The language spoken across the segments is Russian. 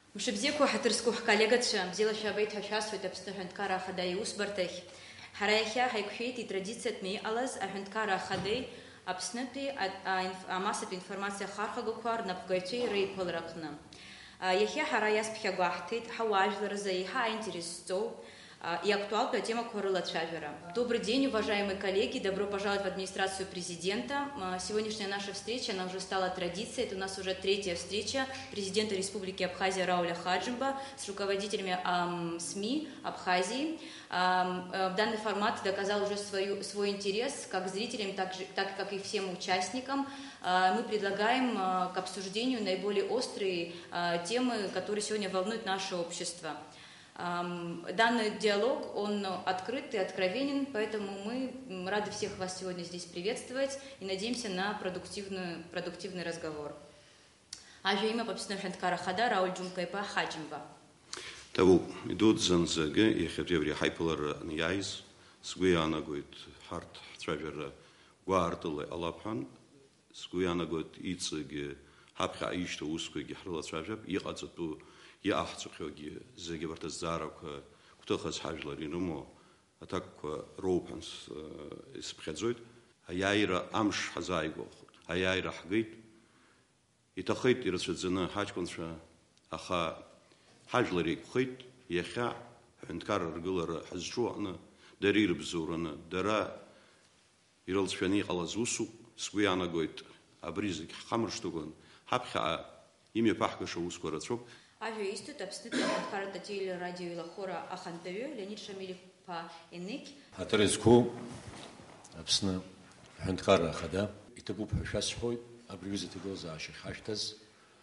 Мшыбзеку хатырскух коллегатша, бзела шабейт хашасует абстаханткара хадай усбартах. Хараяхя хайкфейт и традиция тмей алаз аханткара хадей абснапи амасап информация хархагуквар напгайчей рейполракна. Яхя хараяс пхягахтит хаваж лразаиха интересу. И актуальная тема Корыла Чавера. Добрый день, уважаемые коллеги, добро пожаловать в администрацию президента. Сегодняшняя наша встреча, она уже стала традицией, это у нас уже третья встреча президента Республики Абхазия Рауля Хаджимба с руководителями СМИ Абхазии. Данный формат доказал уже свой интерес как зрителям, так как и всем участникам. Мы предлагаем к обсуждению наиболее острые темы, которые сегодня волнуют наше общество. Данный диалог, он открыт и откровенен, поэтому мы рады всех вас сегодня здесь приветствовать и надеемся на продуктивный разговор. Ажуима попснохенткара хада Рауль Джумкайпа Хаджимба. Таву идут занзаге и хевреври хайпалар нияйз сгуяна гуит харт травер гуартуле алапхан сгуяна гуит ицеге хапха ишто ускуге хрла травер иqatzatu яахцухоги зегеварта зарака ктохас хажларинумо атаква роупанс испхедзойт аяира амш хазайго аяира хгит итахит ирцэдзена хачконша аха хажларик хит яха хэнткар ргулара хазжуана дарир бзурана дара иралцфани қалазусу сгуяна гойт абризик хамрштугон хапха имя пахкаша ускорацоп Авиа истут абститут ханткара татил радио илахора ахантавю Леонид Шамилев па энек. Хатарезку абсна ханткара хада итабуп хашасхой абривизит глаза хаштаз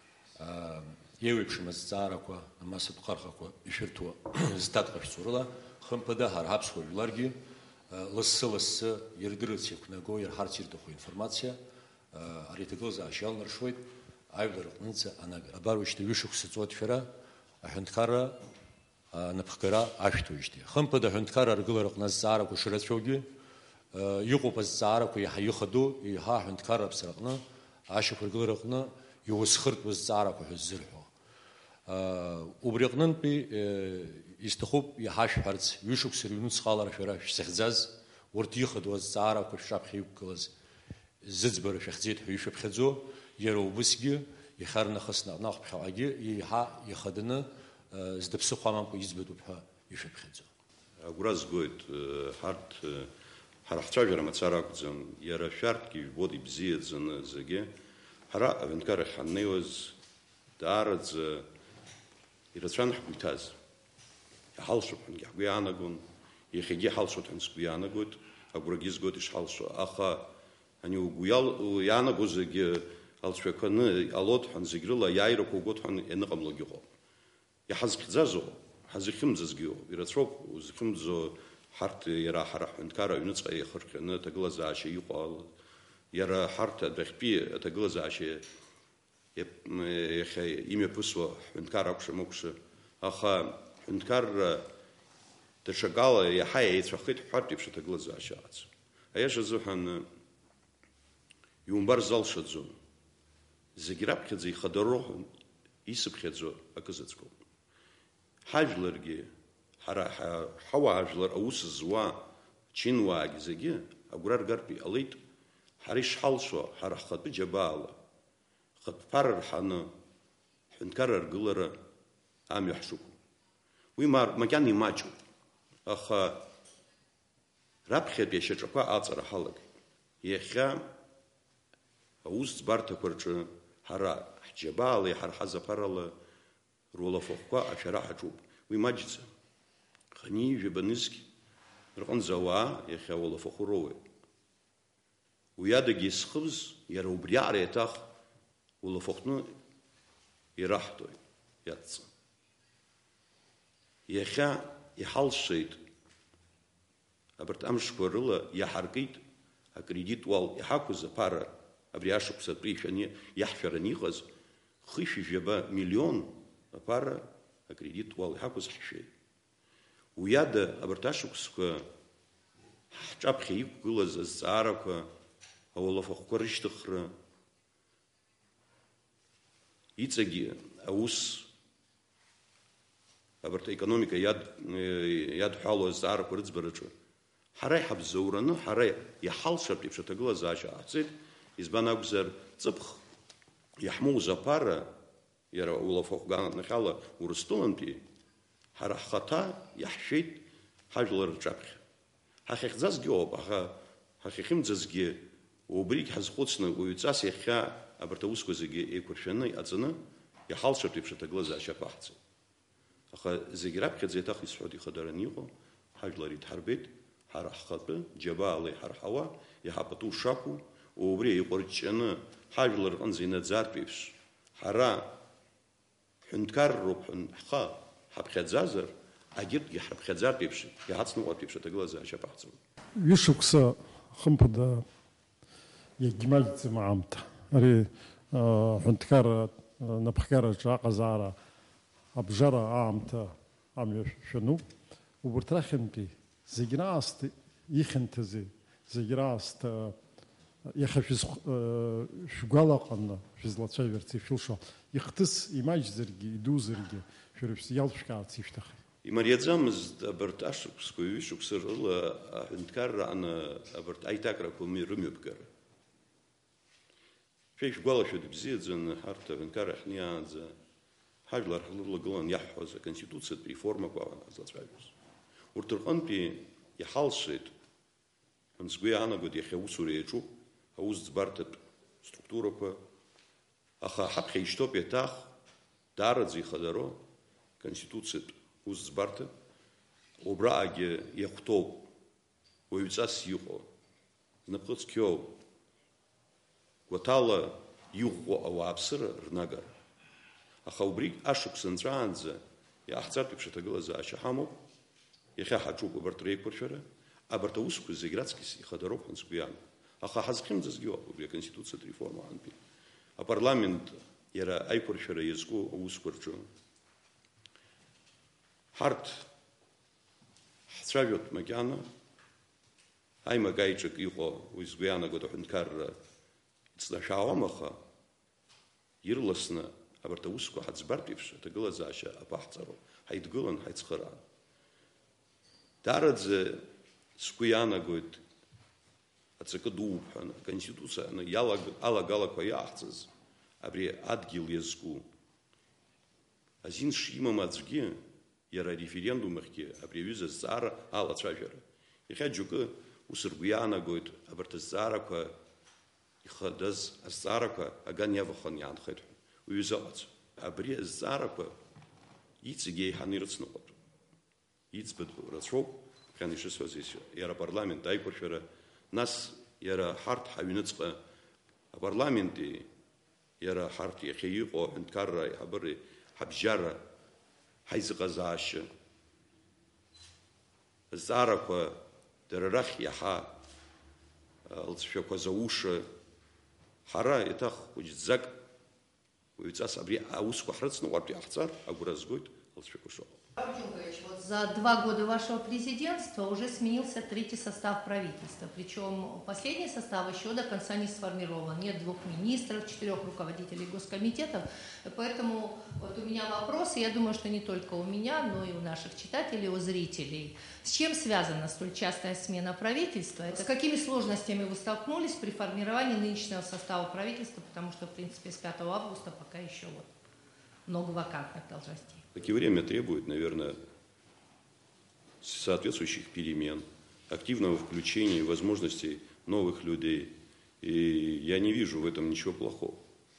евипшмас зараква амасат қархаква ишертуа статқа фсурла хампада хархапсхой ларги лассалас ердырыц якнаго ерхартирдоху информация аритеглаза ашалнаршой Айвлер нынца она обарвичты вишух ситуат фера ахенткара напхкара аштуишти хампада хенткара ргуларак назара кушрацоги юқупас зара ку яхюхаду и ха хенткара абсракна ашух ргуларакна юсхырт ваз зара ку хзирхо убрикнан пи истхуб яхаш харц вишух сирюнус халар фера сехзаз урт юхаду ваз зара ку шапхиуклаз зицбер шахзит хюшеп хзо Ероубысги, и харнахасна, нахпхаги, и ха, и хадана, с депсухаманку избедупха, и шепхедзо. Агураз гойт, харт, харахчавера мацаракдзан, ярафяртки, води бзиедзан заге, хара авенкара ханнеоз, дарадз, и рацранах гуйтаз. Я халшупан, я гуянагун, и хеги халшутан с гуянагут, агурагиз гойт иш халшу, аха, они угуял, янагузаге, Алчвеканы алот хан зигрила яйра когот хан энqamлогиго. Я хазхзазо, хазхимзазгио. Ирацроп узхимзо харт яра хара ханткара юнцqa яхркна таглазаши юqal. Яра харт адбхпи таглазаши яхай имя пусва ханткара кшмокш. Аха ханткар тшагала яхай яцхит харт ипш таглазаши ац. Ая жазухан юмбар залшадзо. Загирабхедзе и хадорохун исыбхедзо аказацко. Хажларги хара хава хажлар аус зва чинваги заги агурар гарпи алит хариш халшо харахат джабала хатпар хана хункарар гулара ам яхшуку. Уимар макяни мачу аха рабхед бешечка ацара халак. Еха аус барта корчу Хара Джабалы, Хархаза Парала, Рулафохка, Аферахачуб. Вы маджица. Хани, Жебаныски, Рханзава, Яхавола Фохуровы. Уядаги схвз, Ярубряре тах, Улафохну и Рахтой, Ятца. Яха и Халшейт, Абартамшкорыла, Яхаркит, Акредит вал, Яхакуза Пара. Абриашук сапришани яхферанихаз хыши жеба миллион пара акредит вал хакус хшей. Уяда абарташукска чапхи гулаз зарака аулафохкорыштхра ицаги аус абарҭ аекономика иадҳәало азҵаарақәа рыӡбараҿы ҳара иҳабзоураны, ҳара иҳалшартә еиԥш аҭагылазаашьа ҟаҳҵеит, избан акәзар ҵыԥх иаҳмоуз аԥара, иара улафахәганахьала Урыстәылантәи, ҳара ҳхаҭа иаҳшәеит ҳажәлар рҿаԥхьа. Ҳахьахьӡазгьы ауп, аха ҳахьахьымӡазгьы убригь ҳазхәыцны уаҩҵас иахьа абарҭ аусқәа зегьы еиқәыршәаны иҟаҵаны иҳалшартә еиԥш аҭагылазаашьа ҟаҳҵеит. Аха зегь раԥхьаӡа еиҭах исҳәоит ихадараны иҟоу, ҳажәлар иҭҳарбеит, ҳара ҳхатәы џьабаала иҳарҳауа, иҳапату шақәу, убри иҟәырҷҷаны ҳажәлар рҟынӡа инаӡартә еиԥш, ҳара ҳҳәынҭқарроуп ҳәа ҳаԥхьаӡазар, агьырҭгьы ҳарԥхьаӡартә еиԥш, иҳацныҟәартә еиԥш аҭагылазаашьа ҟаҳҵоит. Ҩышықәса хымԥада иагьмаҷӡам аамҭа. Ари ҳәынҭқарра напхгараҿы аҟазаара абжара аамҭа амҩа шәануп. Убарҭ рахьынтәи зегь раасҭа ихьанҭази, зегь раасҭа иаха шәгәалаҟаны шәызлацәажәарц ишәылшо, ихҭыс имаҷзаргьы, идузаргьы, шәара иалшәкаарц ишәҭахи. Имариаӡамызт абарҭ ашықәсқәа, ҩышықәса рыла аҳәынҭқаррааны абарҭ аиҭакрақәа рымҩаԥгара. Шәеишәгәалашәоит бзиаӡаны ҳарҭ аҳәынҭқарра ҳниаанӡа ҳажәлар ҳлырлагылан иаҳҳәоз аконституциатә реформақәа ҳазлацәажәоз. Урҭ рҟынтәи иҳалшеит, сгәы иаанагоит иахьа аусура иаҿуп, аус ӡбарҭатә структурақәа, аха ҳаԥхьа ишьҭоуп еиҭах даараӡа ихадароу конституциатә ус ӡбарҭа, убраҟагьы иахәҭоуп уаҩҵас иҟоу, знапы цқьоу, гәаҭала иӷәӷәо ауааԥсыра рнагара. Аха убригь ашықәса нҵәаанӡа иааҳҵартә еиԥш аҭагылазаашьа ҳамоуп, иахьа ҳаҿуп абарҭ реиқәыршәара, абарҭ аусқәа зегь раҵкыс ихадароуп ҳәа сгәы иаанагоит. Аха ҳазхьымӡазгьы ауп убри аконституциатә реформа аҟнытәи. Апарламент иара аиқәыршәара иазку аусқәа рҿы ҳарҭ ҳцәажәоит макьана, аимак-аиҿак иҟоу уи сгәы иаанагоит аҳәынҭқарра иҵнашәаауам, аха ирласны абарҭ аусқәа ҳаӡбартә еиԥш аҭагылазаашьа аԥаҳҵароуп, ҳаидгылан, ҳаицхыраан. Даараӡа сгәы иаанагоит аҵакы дууп ҳәаны, аконституцианы алагалақәа иааҳҵаз, абри адгьыл иазку, азин шимам аӡәгьы, иара ареферендумахьгьы абри аҩыза азҵаара алацәажәара. Иахьа џьоукы ус ргәы иаанагоит абарҭ азҵаарақәа ихадаз азҵаарақәа аган иаваханы иаанхеит ҳәа. Уҩызаҟац, абри азҵаарақәа иҵегь еиҳаны ирыцныҟәатәуп. Иӡбатәу рацәоуп, ԥхьан ишысҳәаз иара апарламент аиқәыршәара, нас иара ҳарҭ ҳаҩныҵҟа апарламенти, иара ҳарҭ иахьа иҟоу аҳәынҭқарра аиҳабыри ҳабжьара, ҳаизыҟазаашьа, азҵаарақәа дара рахь иаҳа лҵшәақәа зауша, ҳара еиҭах хәыҷӡак уаҩҵас абри аусқәа ҳрыцныҟәартә иаҳҵар, агәра згоит лҵшәақәа шыҟоу. Вот за 2 года вашего президентства уже сменился третий состав правительства. Причем последний состав еще до конца не сформирован. Нет 2 министров, 4 руководителей госкомитетов. Поэтому вот у меня вопрос, и я думаю, что не только у меня, но и у наших читателей, у зрителей. С чем связана столь частая смена правительства? С какими сложностями вы столкнулись при формировании нынешнего состава правительства? Потому что, в принципе, с 5 августа пока еще вот много вакантных должностей. Как и время требует, наверное, соответствующих перемен, активного включения, возможностей новых людей. И я не вижу в этом ничего плохого.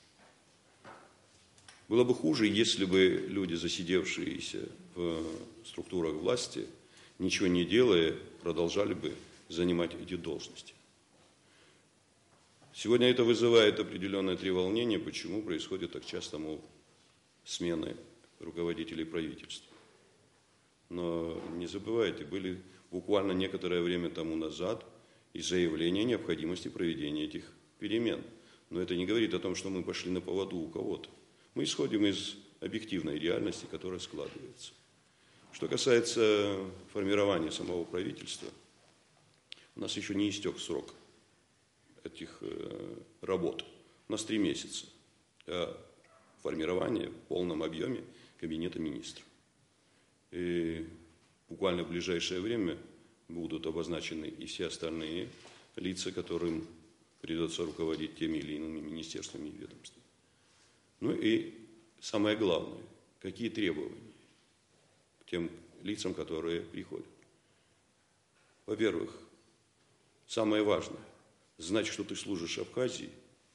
Было бы хуже, если бы люди, засидевшиеся в структурах власти, ничего не делая, продолжали бы занимать эти должности. Сегодня это вызывает определенное треволнение, почему происходит так часто, смены руководителей правительства. Но не забывайте, были буквально некоторое время тому назад и заявление о необходимости проведения этих перемен. Но это не говорит о том, что мы пошли на поводу у кого-то. Мы исходим из объективной реальности, которая складывается. Что касается формирования самого правительства, у нас еще не истек срок этих работ. У нас 3 месяца формирования в полном объеме Кабинета министров. И буквально в ближайшее время будут обозначены и все остальные лица, которым придется руководить теми или иными министерствами и ведомствами. Ну и самое главное, какие требования к тем лицам, которые приходят. Во-первых, самое важное – знать, что ты служишь Абхазии,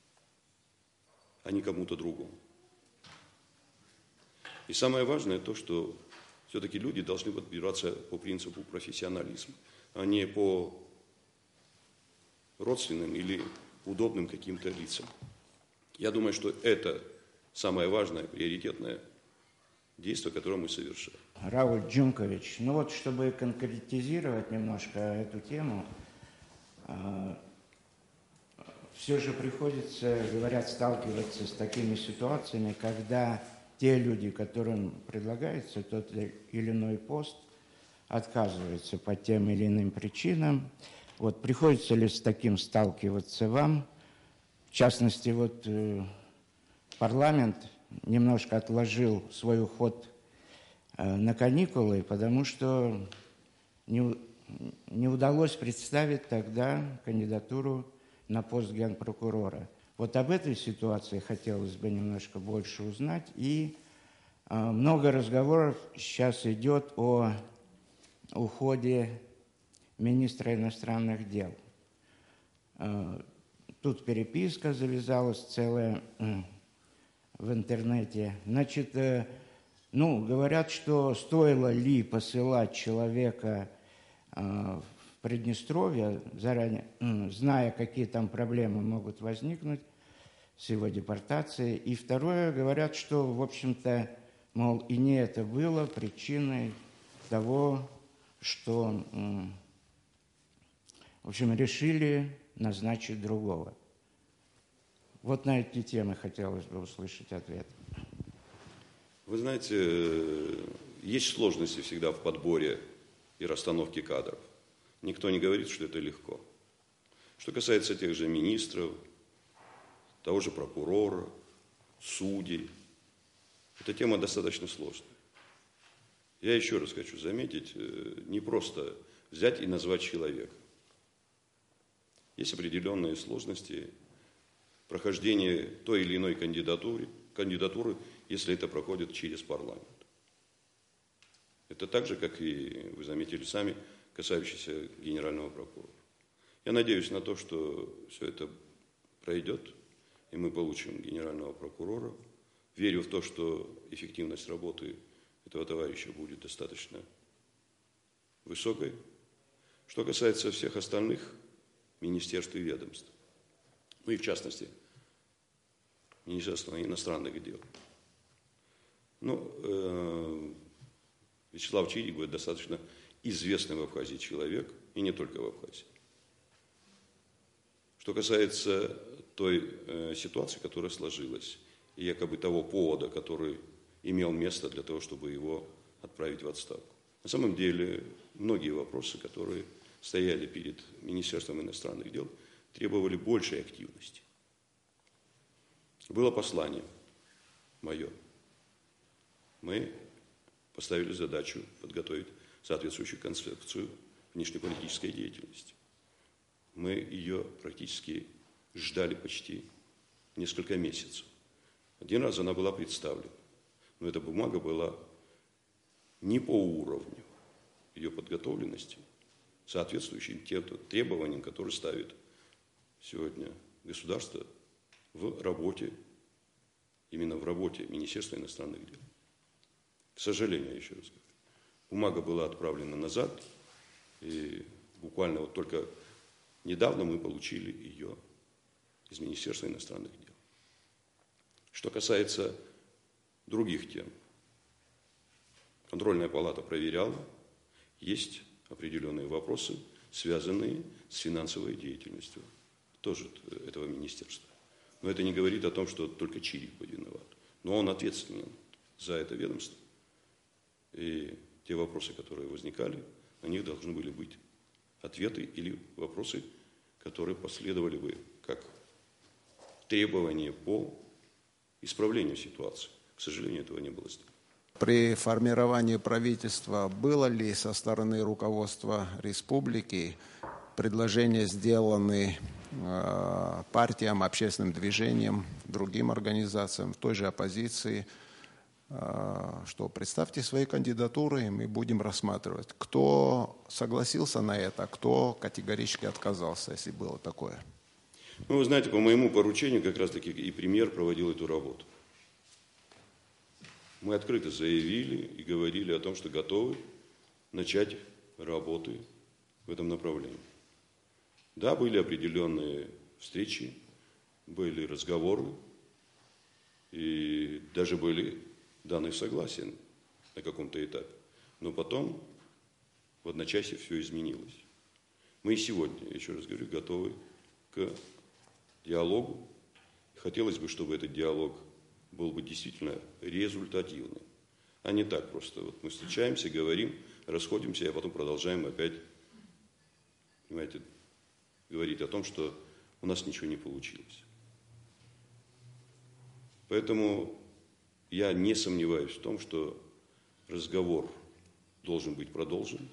а не кому-то другому. И самое важное то, что все-таки люди должны подбираться по принципу профессионализма, а не по родственным или удобным каким-то лицам. Я думаю, что это самое важное, приоритетное действие, которое мы совершаем. Рауль Джункович, ну вот, чтобы конкретизировать немножко эту тему, все же приходится, говорят, сталкиваться с такими ситуациями, когда те люди, которым предлагается тот или иной пост, отказываются по тем или иным причинам. Вот приходится ли с таким сталкиваться вам? В частности, вот парламент немножко отложил свой уход на каникулы, потому что не удалось представить тогда кандидатуру на пост генпрокурора. Вот об этой ситуации хотелось бы немножко больше узнать. И много разговоров сейчас идет о уходе министра иностранных дел. Тут переписка завязалась целая в интернете. Значит, говорят, что стоило ли посылать человека в Приднестровье, заранее, зная, какие там проблемы могут возникнуть с его депортацией. И второе, говорят, что, в общем-то, мол, и не это было причиной того, что, в общем, решили назначить другого. Вот на эти темы хотелось бы услышать ответ. Вы знаете, есть сложности всегда в подборе и расстановке кадров. Никто не говорит, что это легко. Что касается тех же министров, того же прокурора, судей, эта тема достаточно сложная. Я еще раз хочу заметить, не просто взять и назвать человека. Есть определенные сложности прохождения той или иной кандидатуры, если это проходит через парламент. Это так же, как и вы заметили сами, касающийся генерального прокурора. Я надеюсь на то, что все это пройдет, и мы получим генерального прокурора. Верю в то, что эффективность работы этого товарища будет достаточно высокой. Что касается всех остальных министерств и ведомств, ну и в частности Министерства иностранных дел. Вячеслав Чирик достаточно известный в Абхазии человек, и не только в Абхазии. Что касается той ситуации, которая сложилась, и якобы того повода, который имел место для того, чтобы его отправить в отставку. На самом деле, многие вопросы, которые стояли перед Министерством иностранных дел, требовали большей активности. Было послание мое. Мы поставили задачу подготовить соответствующую концепцию внешнеполитической деятельности. Мы ее практически ждали почти несколько месяцев. Один раз она была представлена, но эта бумага была не по уровню ее подготовленности, соответствующим тем требованиям, которые ставит сегодня государство в работе, именно в работе Министерства иностранных дел. К сожалению, еще раз говорю, бумага была отправлена назад, и буквально вот только недавно мы получили ее из Министерства иностранных дел. Что касается других тем, контрольная палата проверяла, есть определенные вопросы, связанные с финансовой деятельностью тоже этого министерства. Но это не говорит о том, что только Чирик виноват. Но он ответственен за это ведомство. И те вопросы, которые возникали, на них должны были быть ответы или вопросы, которые последовали бы как требования по исправлению ситуации. К сожалению, этого не было сделано. при формировании правительства было ли со стороны руководства республики предложения сделаны партиям, общественным движениям, другим организациям, той же оппозиции, что представьте свои кандидатуры, и мы будем рассматривать. Кто согласился на это, кто категорически отказался, если было такое? Ну, вы знаете, по моему поручению как раз-таки и премьер проводил эту работу. Мы открыто заявили и говорили о том, что готовы начать работы в этом направлении. Да, были определенные встречи, были разговоры, и даже были даны согласия на каком-то этапе. Но потом в одночасье все изменилось. Мы и сегодня, еще раз говорю, готовы к диалогу. Хотелось бы, чтобы этот диалог был бы действительно результативным, а не так просто. Вот мы встречаемся, говорим, расходимся, а потом продолжаем опять, понимаете, говорить о том, что у нас ничего не получилось. Поэтому я не сомневаюсь в том, что разговор должен быть продолжен,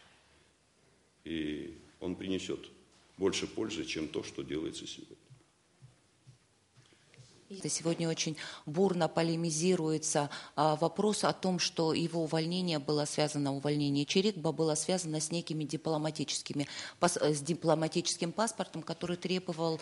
и он принесет больше пользы, чем то, что делается сегодня. Сегодня очень бурно полемизируется вопрос о том, что его увольнение Черикба было связано с некими с дипломатическим паспортом, который требовал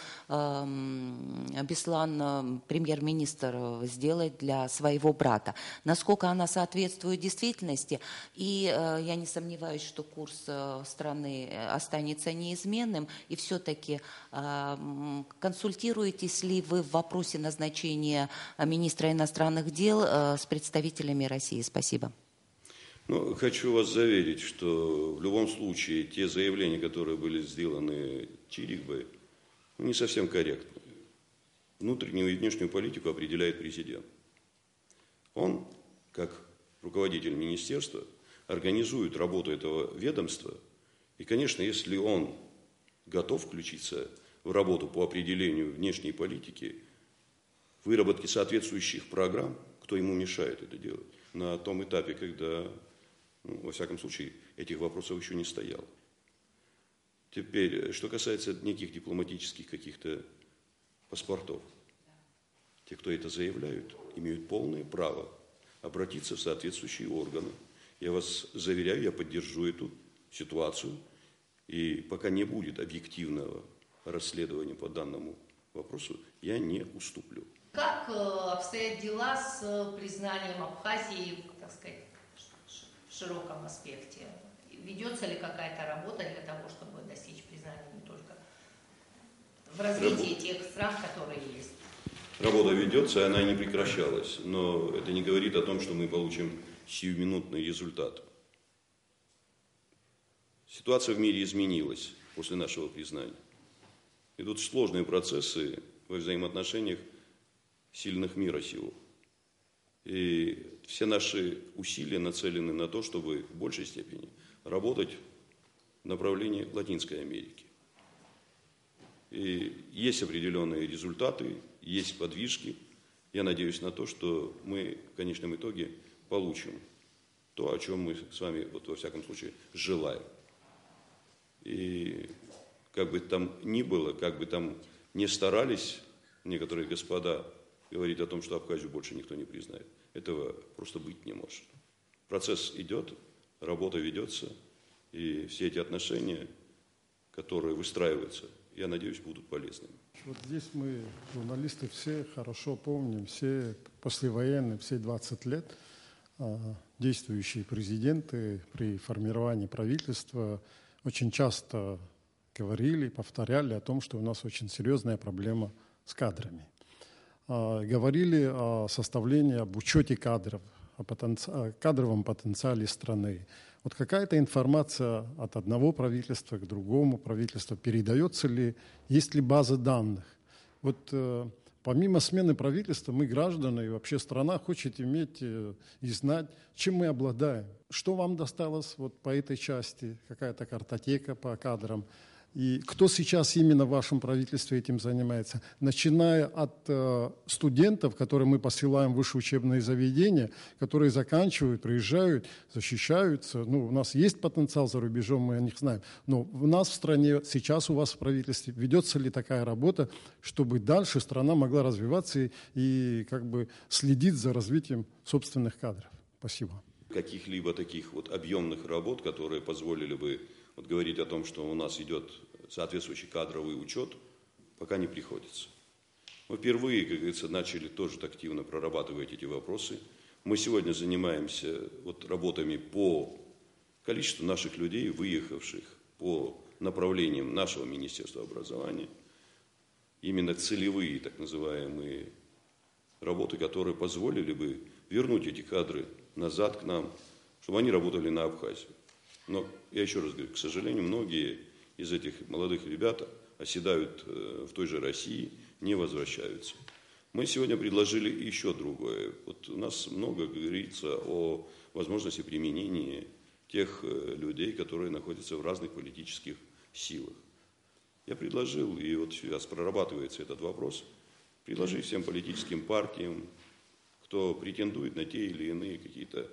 Беслан, премьер-министр, сделать для своего брата. Насколько она соответствует действительности, и я не сомневаюсь, что курс страны останется неизменным, и все-таки консультируетесь ли вы в вопросе назначения министра иностранных дел с представителями России? Спасибо. Ну, хочу вас заверить, что в любом случае те заявления, которые были сделаны Черикбой, не совсем корректны. Внутреннюю и внешнюю политику определяет президент. Он, как руководитель министерства, организует работу этого ведомства. И, конечно, если он готов включиться в работу по определению внешней политики, выработки соответствующих программ, кто ему мешает это делать, на том этапе, когда, во всяком случае, этих вопросов еще не стояло. Теперь, что касается неких дипломатических каких-то паспортов, те, кто это заявляют, имеют полное право обратиться в соответствующие органы. Я вас заверяю, я поддержу эту ситуацию, и пока не будет объективного расследования по данному вопросу, я не уступлю. Как обстоят дела с признанием Абхазии, так сказать, в широком аспекте? Ведется ли какая-то работа для того, чтобы достичь признания не только в развитии тех стран, которые есть? Работа ведется, она не прекращалась, но это не говорит о том, что мы получим сиюминутный результат. Ситуация в мире изменилась после нашего признания. Идут сложные процессы во взаимоотношениях сильных мира сего. И все наши усилия нацелены на то, чтобы в большей степени работать в направлении Латинской Америки. И есть определенные результаты, есть подвижки. Я надеюсь на то, что мы в конечном итоге получим то, о чем мы с вами, вот, во всяком случае, желаем. И как бы там ни было, как бы там ни старались некоторые господа говорить о том, что Абхазию больше никто не признает. Этого просто быть не может. Процесс идет, работа ведется, и все эти отношения, которые выстраиваются, я надеюсь, будут полезными. Вот здесь мы, журналисты, все хорошо помним, все послевоенные, все 20 лет действующие президенты при формировании правительства очень часто говорили, повторяли о том, что у нас очень серьезная проблема с кадрами. Говорили о составлении, об учете кадров, о кадровом потенциале страны. Вот какая-то информация от одного правительства к другому правительству передается ли, есть ли база данных? Вот помимо смены правительства мы, граждане, и вообще страна хочет иметь и знать, чем мы обладаем. Что вам досталось вот по этой части, какая-то картотека по кадрам? И кто сейчас именно в вашем правительстве этим занимается? Начиная от студентов, которые мы посылаем в высшие учебные заведения, которые заканчивают, приезжают, защищаются. Ну, у нас есть потенциал за рубежом, мы о них знаем. Но у нас в стране, сейчас у вас в правительстве, ведется ли такая работа, чтобы дальше страна могла развиваться и как бы следить за развитием собственных кадров? Спасибо. Каких-либо таких вот объемных работ, которые позволили бы вот говорить о том, что у нас идет соответствующий кадровый учет, пока не приходится. Мы впервые, как говорится, начали тоже активно прорабатывать эти вопросы. Мы сегодня занимаемся вот работами по количеству наших людей, выехавших по направлениям нашего Министерства образования. Именно целевые, так называемые, работы, которые позволили бы вернуть эти кадры назад к нам, чтобы они работали на Абхазию. Но, я еще раз говорю, к сожалению, многие из этих молодых ребят оседают в той же России, не возвращаются. Мы сегодня предложили еще другое. Вот у нас много говорится о возможности применения тех людей, которые находятся в разных политических силах. Я предложил, и вот сейчас прорабатывается этот вопрос, предложить всем политическим партиям, кто претендует на те или иные какие-то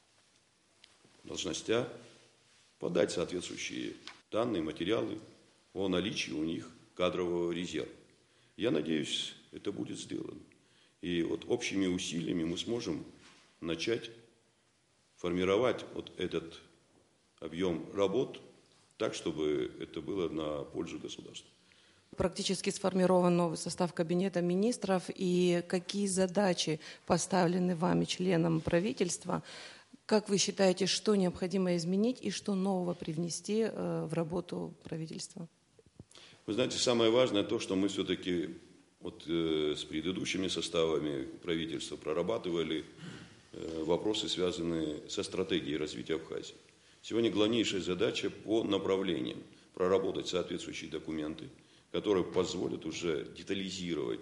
должности, подать соответствующие данные, материалы о наличии у них кадрового резерва. Я надеюсь, это будет сделано. И вот общими усилиями мы сможем начать формировать вот этот объем работ так, чтобы это было на пользу государства. Практически сформирован новый состав Кабинета министров. И какие задачи поставлены вами, членам правительства? Как вы считаете, что необходимо изменить и что нового привнести в работу правительства? Вы знаете, самое важное то, что мы все-таки вот, с предыдущими составами правительства прорабатывали вопросы, связанные со стратегией развития Абхазии. Сегодня главнейшая задача по направлениям проработать соответствующие документы, которые позволят уже детализировать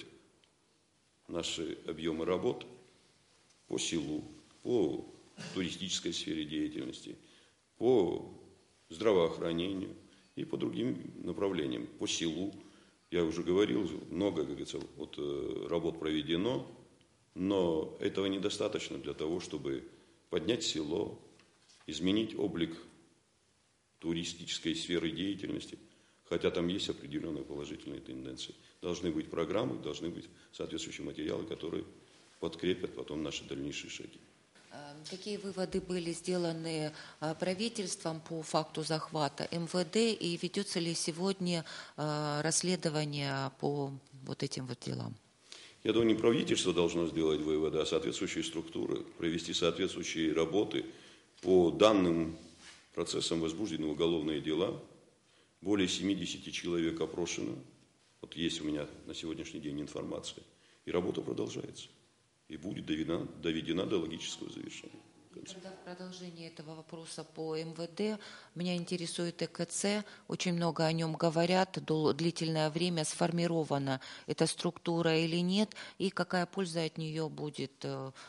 наши объемы работ по селу, по туристической сфере деятельности, по здравоохранению и по другим направлениям. По селу, я уже говорил, много, как говорится, вот, работ проведено, но этого недостаточно для того, чтобы поднять село, изменить облик туристической сферы деятельности, хотя там есть определенные положительные тенденции. Должны быть программы, должны быть соответствующие материалы, которые подкрепят потом наши дальнейшие шаги. Какие выводы были сделаны правительством по факту захвата МВД и ведется ли сегодня расследование по вот этим вот делам? Я думаю, не правительство должно сделать выводы, а соответствующие структуры, провести соответствующие работы по данным процессам возбуждены уголовные дела. Более 70 человек опрошено. Вот есть у меня на сегодняшний день информация. И работа продолжается. И будет доведена до логического завершения. Тогда в продолжение этого вопроса по МВД меня интересует ЭКЦ. Очень много о нем говорят. Длительное время сформирована эта структура или нет? И какая польза от нее будет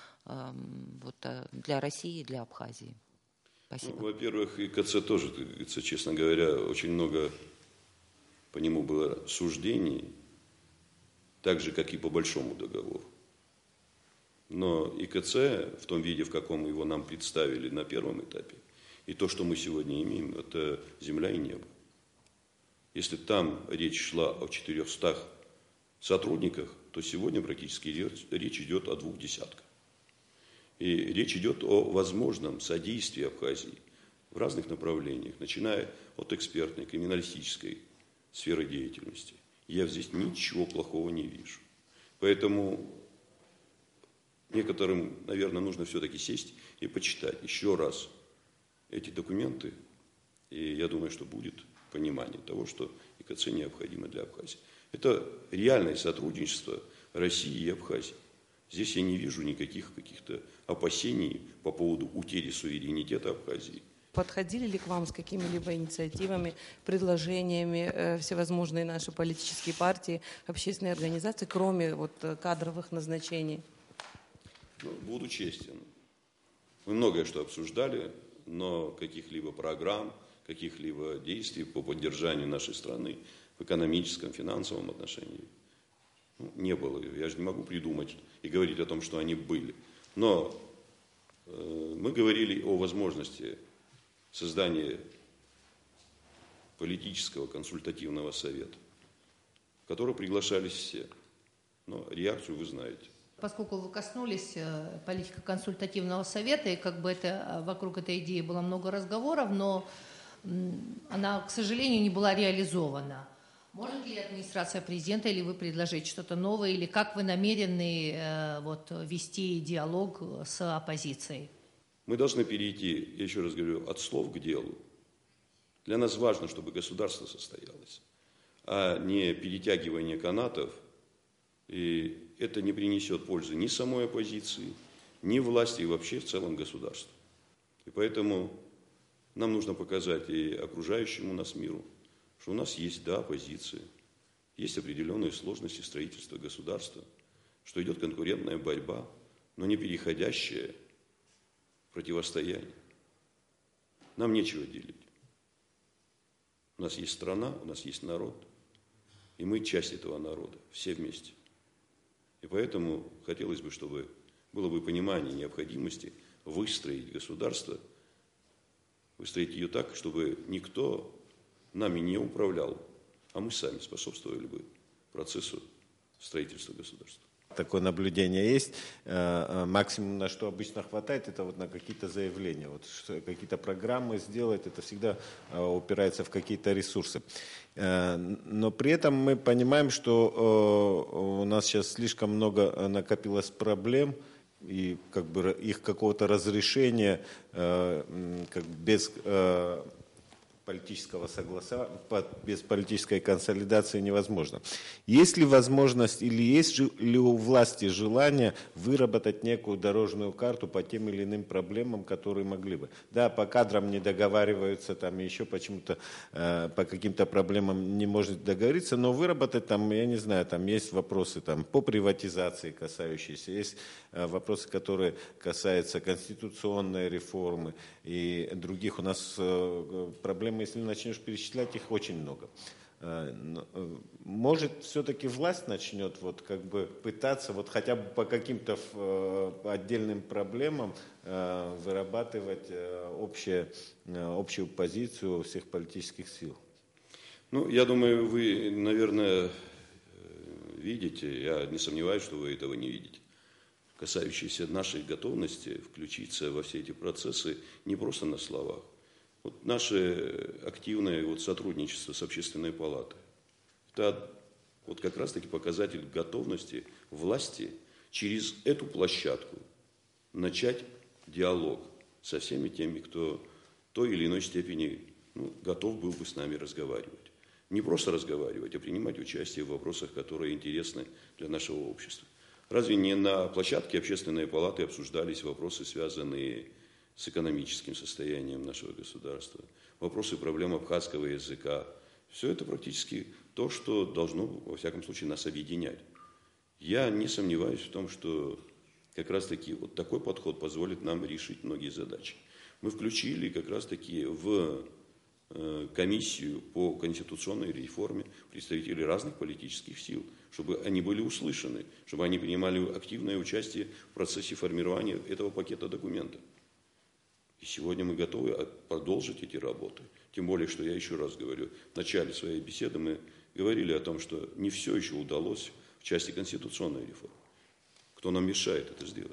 для России и для Абхазии? Спасибо. Ну, во-первых, ЭКЦ тоже, честно говоря, очень много по нему было суждений, так же, как и по Большому договору. Но ИКЦ в том виде, в каком его нам представили на первом этапе, и то, что мы сегодня имеем, это земля и небо. Если там речь шла о 400 сотрудниках, то сегодня практически речь идет о 200. И речь идет о возможном содействии Абхазии в разных направлениях, начиная от экспертной, криминалистической сферы деятельности. Я здесь ничего плохого не вижу. Поэтому некоторым, наверное, нужно все-таки сесть и почитать еще раз эти документы. И я думаю, что будет понимание того, что ИКЦ необходимо для Абхазии. Это реальное сотрудничество России и Абхазии. Здесь я не вижу никаких каких-то опасений по поводу утери суверенитета Абхазии. Подходили ли к вам с какими-либо инициативами, предложениями всевозможные наши политические партии, общественные организации, кроме вот кадровых назначений? Ну, буду честен. Мы многое что обсуждали, но каких-либо программ, каких-либо действий по поддержанию нашей страны в экономическом, финансовом отношении. Не было. Я же не могу придумать и говорить о том, что они были. Но мы говорили о возможности создания политического консультативного совета, в который приглашались все. Но реакцию вы знаете. Поскольку вы коснулись политико-консультативного совета, и как бы вокруг этой идеи было много разговоров, но она, к сожалению, не была реализована. Может ли администрация президента или вы предложить что-то новое, или как вы намерены вести диалог с оппозицией? Мы должны перейти, я еще раз говорю, от слов к делу. Для нас важно, чтобы государство состоялось, а не перетягивание канатов. И это не принесет пользы ни самой оппозиции, ни власти, и вообще в целом государству. И поэтому нам нужно показать и окружающему нас миру, что у нас есть, да, оппозиция, есть определенные сложности строительства государства, что идет конкурентная борьба, но не переходящее противостояние. Нам нечего делить. У нас есть страна, у нас есть народ, и мы часть этого народа, все вместе. И поэтому хотелось бы, чтобы было бы понимание необходимости выстроить государство, выстроить ее так, чтобы никто нами не управлял, а мы сами способствовали бы процессу строительства государства. Такое наблюдение есть. Максимум, на что обычно хватает, это вот на какие-то заявления. Вот какие-то программы сделать, это всегда упирается в какие-то ресурсы. Но при этом мы понимаем, что у нас сейчас слишком много накопилось проблем, и как бы их какого-то разрешения без политического согласия, без политической консолидации невозможно. Есть ли возможность или есть ли у власти желание выработать некую дорожную карту по тем или иным проблемам, которые могли бы? Да, по кадрам не договариваются, там еще почему-то по каким-то проблемам не может договориться, но выработать там, я не знаю, там есть вопросы там, по приватизации касающиеся, есть вопросы, которые касаются конституционной реформы и других. У нас проблемы, если начнешь перечислять, их очень много. Может, все-таки власть начнет вот как бы пытаться вот хотя бы по каким-то отдельным проблемам вырабатывать общую позицию всех политических сил? Ну, я думаю, вы, наверное, видите, я не сомневаюсь, что вы этого не видите, касающиеся нашей готовности включиться во все эти процессы не просто на словах. Вот наше активное сотрудничество с Общественной палатой – это вот как раз-таки показатель готовности власти через эту площадку начать диалог со всеми теми, кто в той или иной степени готов был бы с нами разговаривать. Не просто разговаривать, а принимать участие в вопросах, которые интересны для нашего общества. Разве не на площадке Общественной палаты обсуждались вопросы, связанные с экономическим состоянием нашего государства, вопросы проблем абхазского языка? Все это практически то, что должно, во всяком случае, нас объединять. Я не сомневаюсь в том, что как раз-таки вот такой подход позволит нам решить многие задачи. Мы включили как раз-таки в комиссию по конституционной реформе представителей разных политических сил, чтобы они были услышаны, чтобы они принимали активное участие в процессе формирования этого пакета документов. И сегодня мы готовы продолжить эти работы. Тем более, что я еще раз говорю, в начале своей беседы мы говорили о том, что не все еще удалось в части конституционной реформы. Кто нам мешает это сделать?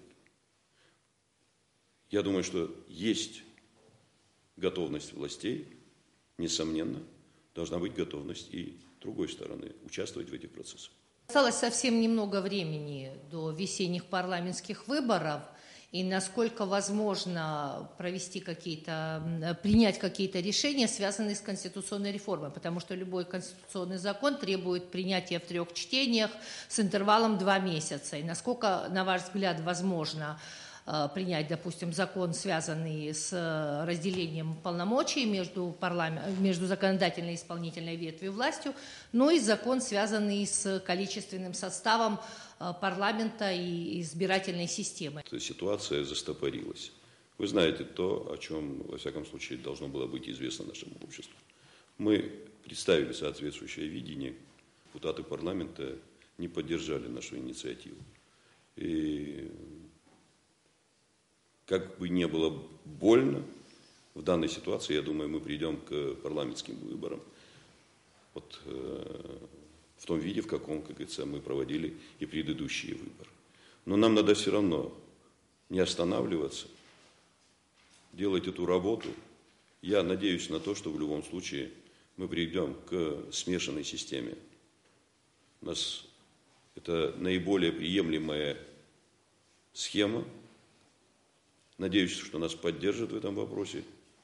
Я думаю, что есть готовность властей, несомненно, должна быть готовность и другой стороны участвовать в этих процессах. Осталось совсем немного времени до весенних парламентских выборов. И насколько возможно принять какие-то решения, связанные с конституционной реформой, потому что любой конституционный закон требует принятия в 3 чтениях с интервалом 2 месяца. И насколько, на ваш взгляд, возможно принять, допустим, закон, связанный с разделением полномочий между законодательной и исполнительной ветвью властью, но и закон, связанный с количественным составом парламента и избирательной системы. Ситуация застопорилась. Вы знаете то, о чем, во всяком случае, должно было быть известно нашему обществу. Мы представили соответствующее видение, депутаты парламента не поддержали нашу инициативу. И как бы не было больно, в данной ситуации, я думаю, мы придем к парламентским выборам вот, в том виде, в каком, как говорится, мы проводили и предыдущие выборы. Но нам надо все равно не останавливаться, делать эту работу. Я надеюсь на то, что в любом случае мы придем к смешанной системе. У нас это наиболее приемлемая схема. Надеюсь, что нас поддержат в этом вопросе,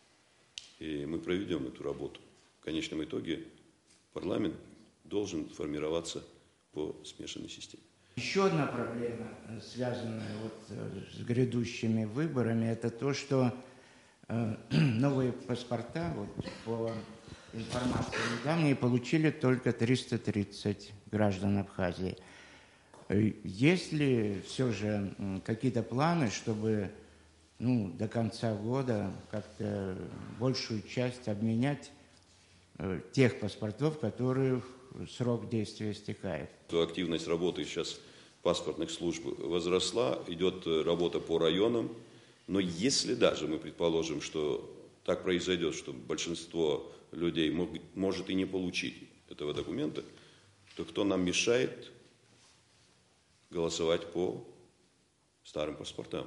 и мы проведем эту работу. В конечном итоге парламент должен формироваться по смешанной системе. Еще одна проблема, связанная вот с грядущими выборами, это то, что новые паспорта, вот, по информации недавней, получили только 330 граждан Абхазии. Есть ли все же какие-то планы, чтобы до конца года как-то большую часть обменять тех паспортов, которых срок действия истекает? Активность работы сейчас паспортных служб возросла, идет работа по районам, но если даже мы предположим, что так произойдет, что большинство людей может и не получить этого документа, то кто нам мешает голосовать по старым паспортам?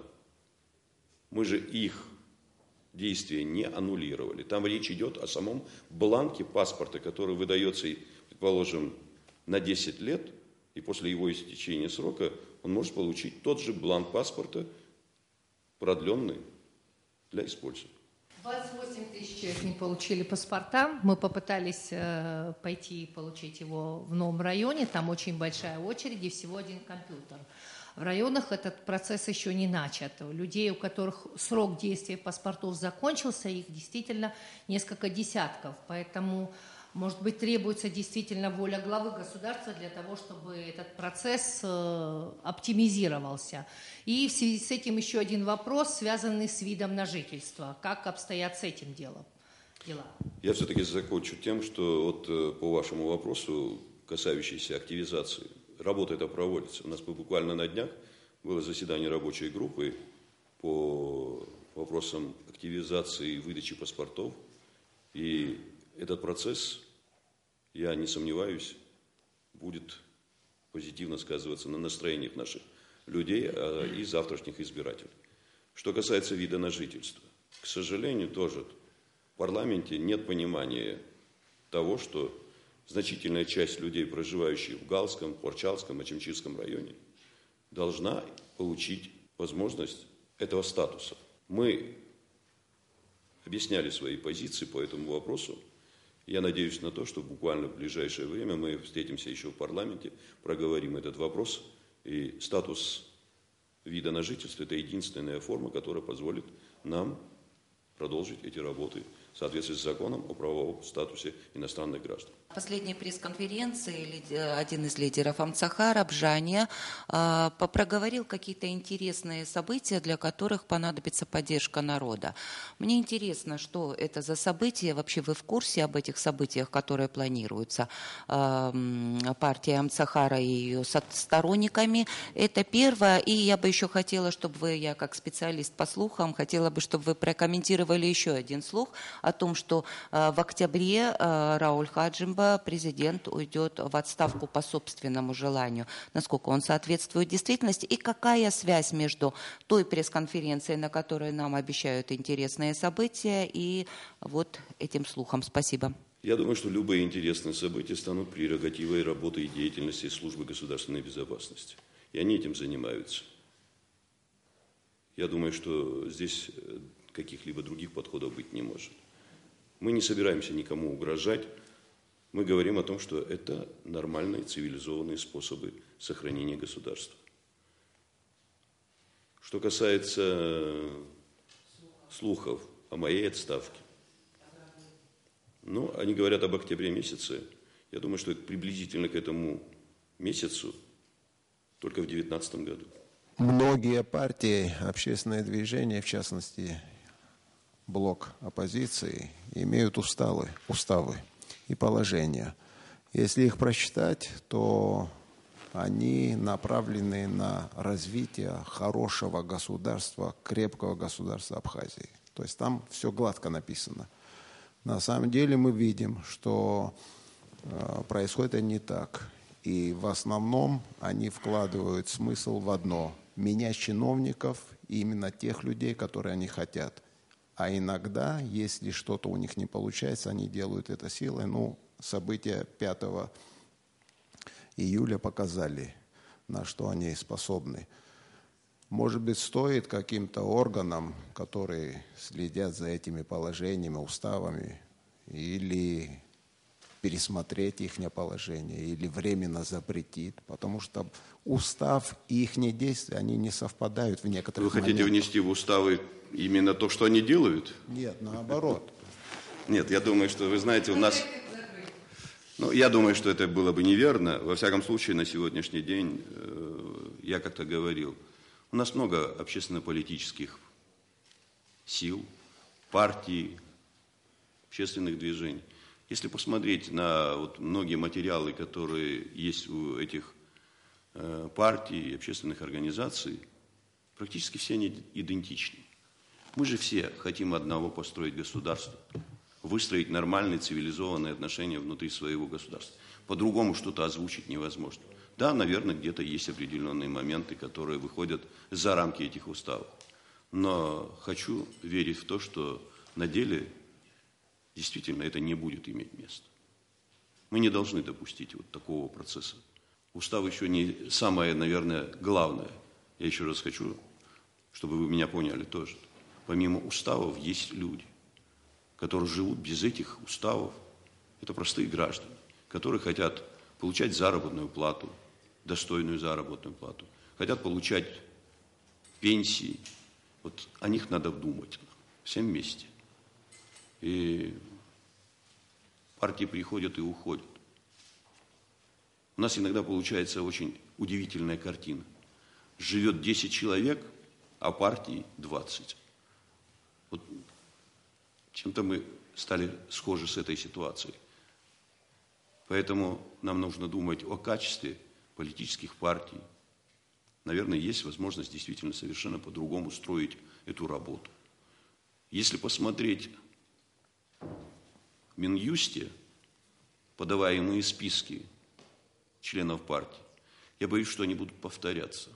Мы же их действия не аннулировали. Там речь идет о самом бланке паспорта, который выдается, предположим, на 10 лет, и после его истечения срока он может получить тот же бланк паспорта, продленный для использования. 28 тысяч человек не получили паспорта. Мы попытались пойти и получить его в новом районе. Там очень большая очередь и всего один компьютер. В районах этот процесс еще не начат. Людей, у которых срок действия паспортов закончился, их действительно несколько десятков. Поэтому, может быть, требуется действительно воля главы государства для того, чтобы этот процесс оптимизировался. И в связи с этим еще один вопрос, связанный с видом на жительство. Как обстоят с этим делом дела? Я все-таки закончу тем, что вот по вашему вопросу, касающейся активизации, работа эта проводится. У нас буквально на днях было заседание рабочей группы по вопросам активизации и выдачи паспортов. И этот процесс, я не сомневаюсь, будет позитивно сказываться на настроениях наших людей и завтрашних избирателей. Что касается вида на жительство, к сожалению, тоже в парламенте нет понимания того, что значительная часть людей, проживающих в Галском, Порчалском, Ачимчирском районе, должна получить возможность этого статуса. Мы объясняли свои позиции по этому вопросу. Я надеюсь на то, что буквально в ближайшее время мы встретимся еще в парламенте, проговорим этот вопрос. И статус вида на жительство – это единственная форма, которая позволит нам продолжить эти работы в соответствии с законом о правовом статусе иностранных граждан. В последней пресс-конференции один из лидеров Амцахара, Бжания, проговорил какие-то интересные события, для которых понадобится поддержка народа. Мне интересно, что это за события, вообще вы в курсе об этих событиях, которые планируются партией Амцахара и ее сторонниками? Это первое. И я бы еще хотела, чтобы вы, я как специалист по слухам, хотела бы, чтобы вы прокомментировали еще один слух о том, что в октябре Рауль Хаджимба, президент, уйдет в отставку по собственному желанию. Насколько он соответствует действительности и какая связь между той пресс-конференцией, на которой нам обещают интересные события, и вот этим слухом? Спасибо. Я думаю, что любые интересные события станут прерогативой работы и деятельности службы государственной безопасности. И они этим занимаются. Я думаю, что здесь каких-либо других подходов быть не может. Мы не собираемся никому угрожать. Мы говорим о том, что это нормальные цивилизованные способы сохранения государства. Что касается слухов о моей отставке, они говорят об октябре месяце. Я думаю, что это приблизительно к этому месяцу, только в 2019 году. многие партии, общественные движения, в частности, блок оппозиции, имеют уставы и положения. Если их прочитать, то они направлены на развитие хорошего государства, крепкого государства Абхазии. То есть там все гладко написано. На самом деле мы видим, что происходит это не так. И в основном они вкладывают смысл в одно – менять чиновников, именно тех людей, которые они хотят. А иногда, если что-то у них не получается, они делают это силой. Ну, события 5 июля показали, на что они способны. Может быть, стоит каким-то органам, которые следят за этими положениями, уставами, или пересмотреть их положение, или временно запретить, потому что устав и их действия, они не совпадают в некоторых моментах. Вы хотите внести в уставы именно то, что они делают? Нет, наоборот. Нет, я думаю, что, вы знаете, у нас... Ну, я думаю, что это было бы неверно. Во всяком случае, на сегодняшний день, я как-то говорил, у нас много общественно-политических сил, партий, общественных движений. Если посмотреть на вот многие материалы, которые есть у этих партий и общественных организаций, практически все они идентичны. Мы же все хотим одного: построить государство, выстроить нормальные цивилизованные отношения внутри своего государства. По-другому что-то озвучить невозможно. Да, наверное, где-то есть определенные моменты, которые выходят за рамки этих уставов. Но хочу верить в то, что на деле действительно это не будет иметь места. Мы не должны допустить вот такого процесса. Устав еще не самое, наверное, главное. Я еще раз хочу, чтобы вы меня поняли тоже. Помимо уставов есть люди, которые живут без этих уставов. Это простые граждане, которые хотят получать заработную плату, достойную заработную плату, хотят получать пенсии. Вот о них надо думать всем вместе. И партии приходят и уходят. У нас иногда получается очень удивительная картина. Живет 10 человек, а партий 20. Вот чем-то мы стали схожи с этой ситуацией. Поэтому нам нужно думать о качестве политических партий. Наверное, есть возможность действительно совершенно по-другому строить эту работу. Если посмотреть в Минюсте подаваемые списки членов партий, я боюсь, что они будут повторяться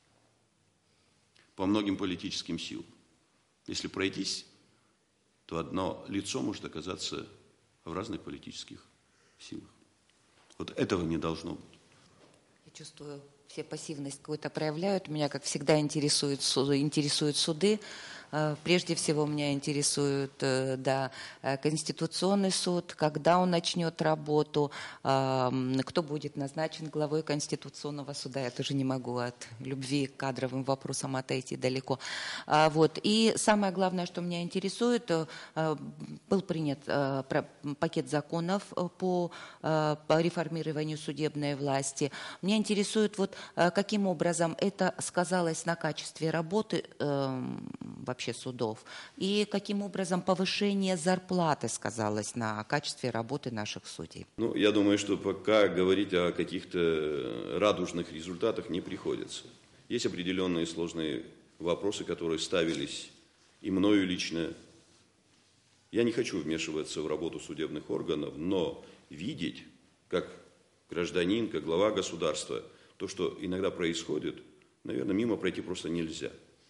по многим политическим силам. Если пройтись, то одно лицо может оказаться в разных политических силах. Вот этого не должно быть. Я чувствую, все пассивность какую-то проявляют. Меня, как всегда, интересуют суды. Прежде всего, меня интересует Конституционный суд, когда он начнет работу, кто будет назначен главой Конституционного суда. Я тоже не могу от любви к кадровым вопросам отойти далеко. И самое главное, что меня интересует, был принят пакет законов по реформированию судебной власти. Меня интересует, каким образом это сказалось на качестве работы вообще судов, и каким образом повышение зарплаты сказалось на качестве работы наших судей? Я думаю, что пока говорить о каких-то радужных результатах не приходится. Есть определенные сложные вопросы, которые ставились и мною лично. Я не хочу вмешиваться в работу судебных органов, но видеть, как гражданин, как глава государства, то, что иногда происходит, наверное, мимо пройти просто нельзя.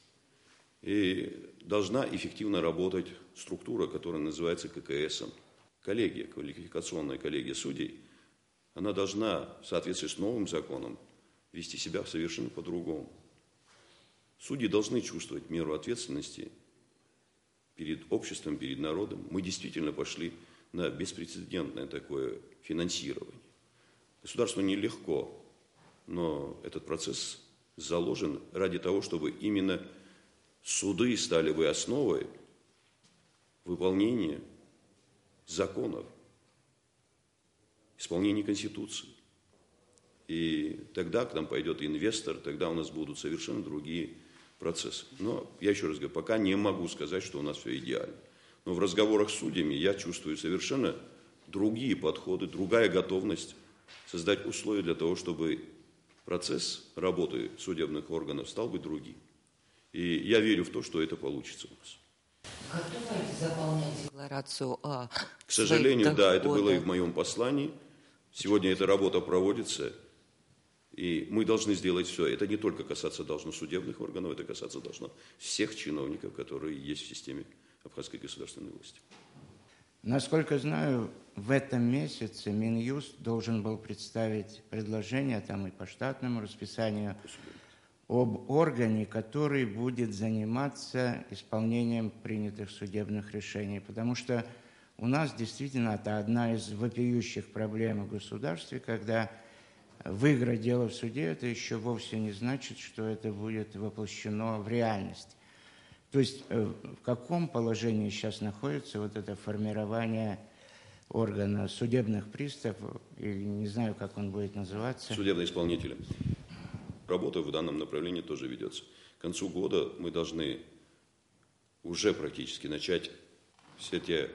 И должна эффективно работать структура, которая называется ККСом. Коллегия, квалификационная коллегия судей, она должна в соответствии с новым законом вести себя совершенно по-другому. Судьи должны чувствовать меру ответственности перед обществом, перед народом. Мы действительно пошли на беспрецедентное такое финансирование. Государству нелегко, но этот процесс заложен ради того, чтобы именно суды стали бы основой выполнения законов, исполнения Конституции. И тогда к нам пойдет инвестор, тогда у нас будут совершенно другие процессы. Но я еще раз говорю, пока не могу сказать, что у нас все идеально. Но в разговорах с судьями я чувствую совершенно другие подходы, другая готовность создать условия для того, чтобы процесс работы судебных органов стал бы другим. И я верю в то, что это получится у нас. Готовы заполнять декларацию о К сожалению, своих да, это доходах? было и в моем послании. Сегодня эта работа проводится, и мы должны сделать все. Это не только касаться должно судебных органов, это касаться должно всех чиновников, которые есть в системе абхазской государственной власти. Насколько знаю, в этом месяце Минюст должен был представить предложение там и по штатному расписанию об органе, который будет заниматься исполнением принятых судебных решений. Потому что у нас действительно это одна из вопиющих проблем в государстве, когда выиграть дело в суде, это еще вовсе не значит, что это будет воплощено в реальность. То есть в каком положении сейчас находится вот это формирование органа судебных приставов, или не знаю, как он будет называться? Судебные исполнители. Работа в данном направлении тоже ведется. К концу года мы должны уже практически начать все те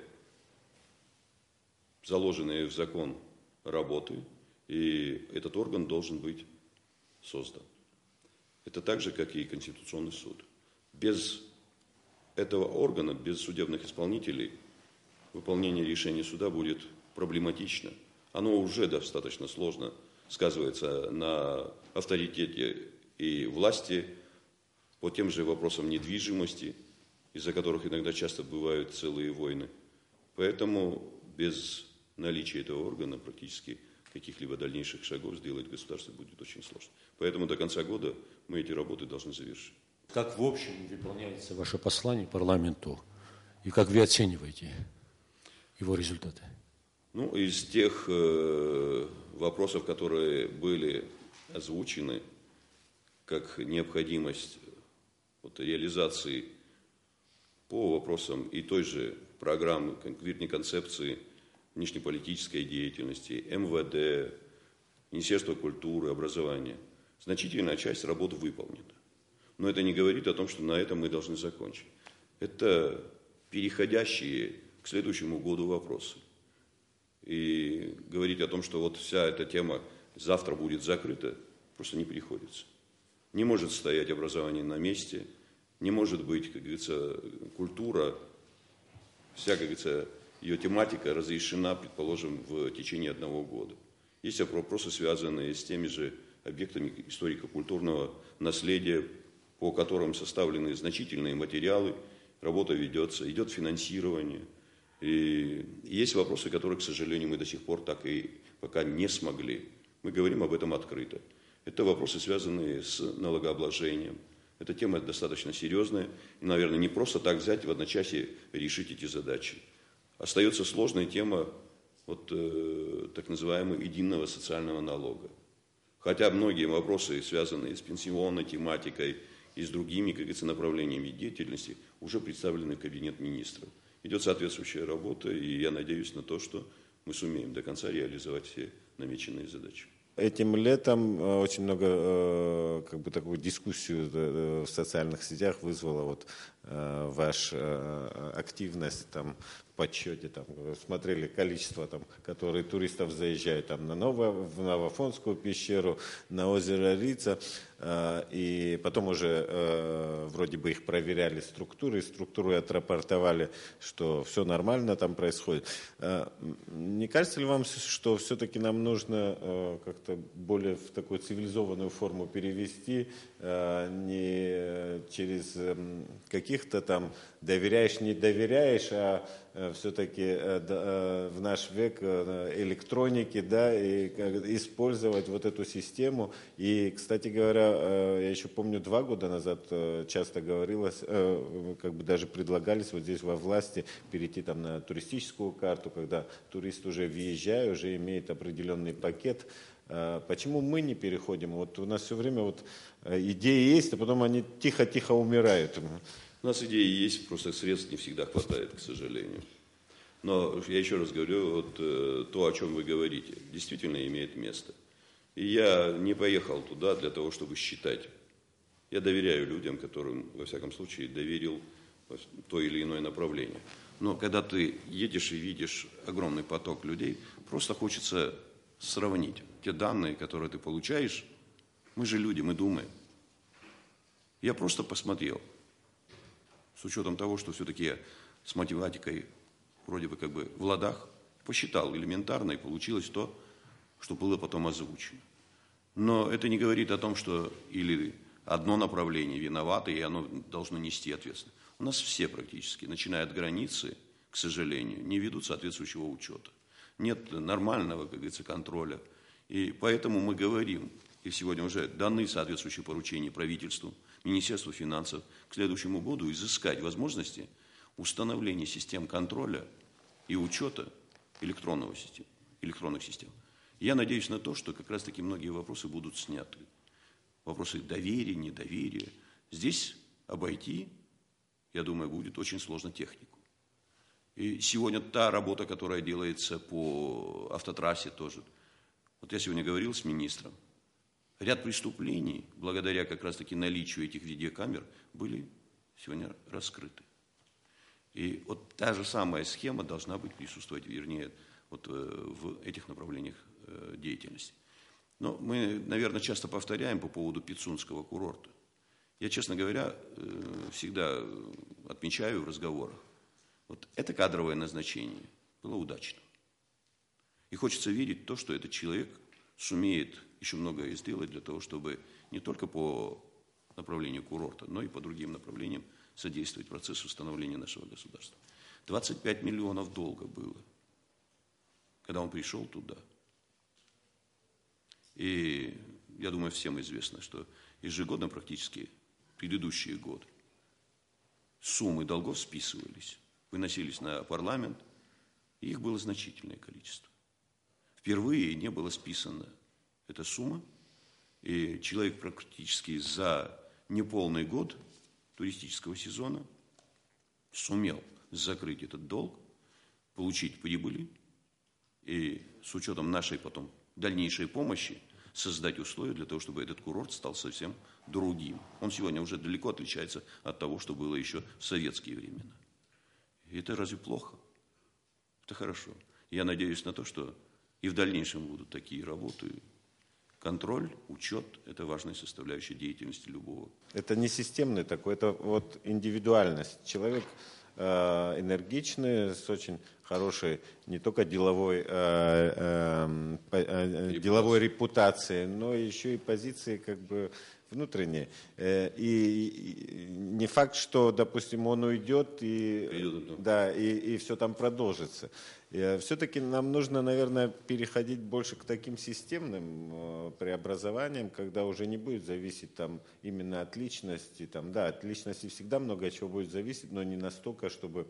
заложенные в закон работы, и этот орган должен быть создан. Это так же, как и Конституционный суд. Без этого органа, без судебных исполнителей, выполнение решения суда будет проблематично. Оно уже достаточно сложно сказывается на авторитете и власти по тем же вопросам недвижимости, из-за которых иногда часто бывают целые войны. Поэтому без наличия этого органа практически каких-либо дальнейших шагов сделать государство будет очень сложно. Поэтому до конца года мы эти работы должны завершить. Как в общем выполняется ваше послание парламенту и как вы оцениваете его результаты? Ну, из тех вопросов, которые были озвучены как необходимость реализации по вопросам и той же программы, конкретной концепции внешнеполитической деятельности, МВД, Министерства культуры, образования, значительная часть работ выполнена. Но это не говорит о том, что на этом мы должны закончить. Это переходящие к следующему году вопросы. И говорить о том, что вот вся эта тема завтра будет закрыта, просто не приходится. Не может стоять образование на месте, не может быть, как говорится, культура, вся, как говорится, ее тематика разрешена, предположим, в течение одного года. Есть вопросы, связанные с теми же объектами историко-культурного наследия, по которым составлены значительные материалы, работа ведется, идет финансирование. И есть вопросы, которые, к сожалению, мы до сих пор так и пока не смогли. Мы говорим об этом открыто. Это вопросы, связанные с налогообложением. Эта тема достаточно серьезная. И, наверное, не просто так взять в одночасье решить эти задачи. Остается сложная тема так называемого единого социального налога. Хотя многие вопросы, связанные с пенсионной тематикой и с другими, как говорится, направлениями деятельности, уже представлены в Кабинет министров. Идет соответствующая работа, и я надеюсь на то, что мы сумеем до конца реализовать все намеченные задачи. Этим летом очень много такую дискуссию в социальных сетях вызвала ваша активность там, в подсчете. Там, смотрели количество, которые туристов заезжают там, в Новофонскую пещеру, на озеро Рица. И потом уже вроде бы их проверяли структуры отрапортовали, что все нормально там происходит. Не кажется ли вам, что все-таки нам нужно как-то более в такую цивилизованную форму перевести, не через каких-то там доверяешь, не доверяешь, а все-таки в наш век электроники, да, и использовать вот эту систему. И, кстати говоря, я еще помню, 2 года назад часто говорилось, даже предлагались вот здесь во власти перейти там на туристическую карту, когда турист уже въезжая, уже имеет определенный пакет. Почему мы не переходим? Вот у нас все время идеи есть, а потом они тихо-тихо умирают. У нас идеи есть, просто средств не всегда хватает, к сожалению. Но я еще раз говорю, то, о чем вы говорите, действительно имеет место. И я не поехал туда для того, чтобы считать. Я доверяю людям, которым, во всяком случае, доверил то или иное направление. Но когда ты едешь и видишь огромный поток людей, просто хочется сравнить те данные, которые ты получаешь. Мы же люди, мы думаем. Я просто посмотрел, с учетом того, что все-таки я с математикой вроде бы как бы в ладах, посчитал элементарно, и получилось то, что было потом озвучено. Но это не говорит о том, что или одно направление виновато, и оно должно нести ответственность. У нас все практически, начиная от границы, к сожалению, не ведут соответствующего учета. Нет нормального, как говорится, контроля. И поэтому мы говорим, и сегодня уже даны соответствующие поручения правительству, Министерству финансов к следующему году изыскать возможности установления систем контроля и учета электронных систем. Я надеюсь на то, что как раз-таки многие вопросы будут сняты. Вопросы доверия, недоверия. Здесь обойти, я думаю, будет очень сложно технику. И сегодня та работа, которая делается по автотрассе тоже. Вот я сегодня говорил с министром. Ряд преступлений, благодаря как раз-таки наличию этих видеокамер, были сегодня раскрыты. И вот та же самая схема должна быть присутствовать, вернее, вот в этих направлениях деятельности. Но мы, наверное, часто повторяем по поводу Пицунского курорта. Я, честно говоря, всегда отмечаю в разговорах, вот это кадровое назначение было удачным. И хочется верить в то, что этот человек сумеет еще многое сделать для того, чтобы не только по направлению курорта, но и по другим направлениям содействовать процессу становления нашего государства. 25 миллионов долга было, когда он пришел туда. И я думаю, всем известно, что ежегодно практически предыдущие годы суммы долгов списывались, выносились на парламент, и их было значительное количество. Впервые не была списана эта сумма, и человек практически за неполный год туристического сезона сумел закрыть этот долг, получить прибыли и с учетом нашей потом дальнейшей помощи создать условия для того, чтобы этот курорт стал совсем другим. Он сегодня уже далеко отличается от того, что было еще в советские времена. И это разве плохо? Это хорошо. Я надеюсь на то, что и в дальнейшем будут такие работы. Контроль, учет – это важная составляющая деятельности любого. Это не системный такой, это вот индивидуальность. Человек энергичный, с очень хорошей не только деловой репутацией, но еще и позиции как бы внутренней. И не факт, что, допустим, он уйдет и все там продолжится. Все-таки нам нужно, наверное, переходить больше к таким системным преобразованиям, когда уже не будет зависеть там, именно от личности. Там, да, от личности всегда много чего будет зависеть, но не настолько, чтобы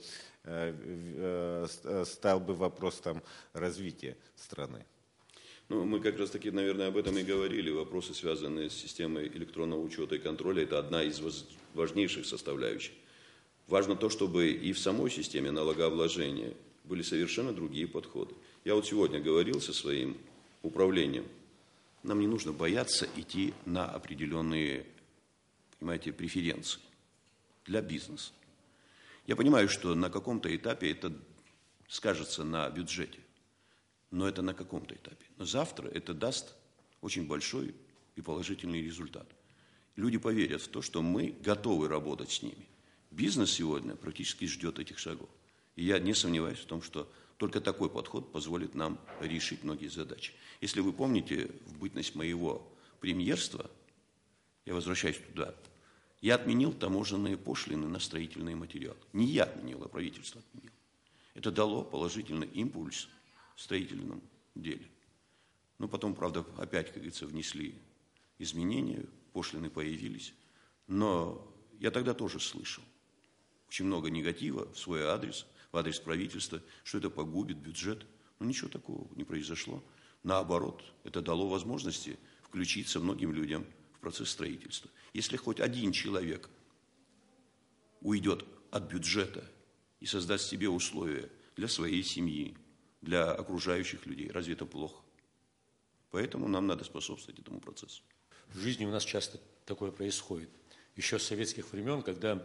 стал бы вопрос там, развития страны. Ну, мы как раз таки, наверное, об этом и говорили. Вопросы, связанные с системой электронного учета и контроля, это одна из важнейших составляющих. Важно то, чтобы и в самой системе налогообложения были совершенно другие подходы. Я вот сегодня говорил со своим управлением. Нам не нужно бояться идти на определенные, понимаете, преференции для бизнеса. Я понимаю, что на каком-то этапе это скажется на бюджете. Но это на каком-то этапе. Но завтра это даст очень большой и положительный результат. Люди поверят в то, что мы готовы работать с ними. Бизнес сегодня практически ждет этих шагов. И я не сомневаюсь в том, что только такой подход позволит нам решить многие задачи. Если вы помните, в бытность моего премьерства, я возвращаюсь туда, я отменил таможенные пошлины на строительные материалы. Не я отменил, а правительство отменило. Это дало положительный импульс в строительном деле. Но потом, правда, опять, как говорится, внесли изменения, пошлины появились. Но я тогда тоже слышал очень много негатива в свой адрес, в адрес правительства, что это погубит бюджет. Но ничего такого не произошло. Наоборот, это дало возможности включиться многим людям в процесс строительства. Если хоть один человек уйдет от бюджета и создаст себе условия для своей семьи, для окружающих людей, разве это плохо? Поэтому нам надо способствовать этому процессу. В жизни у нас часто такое происходит. Еще с советских времен, когда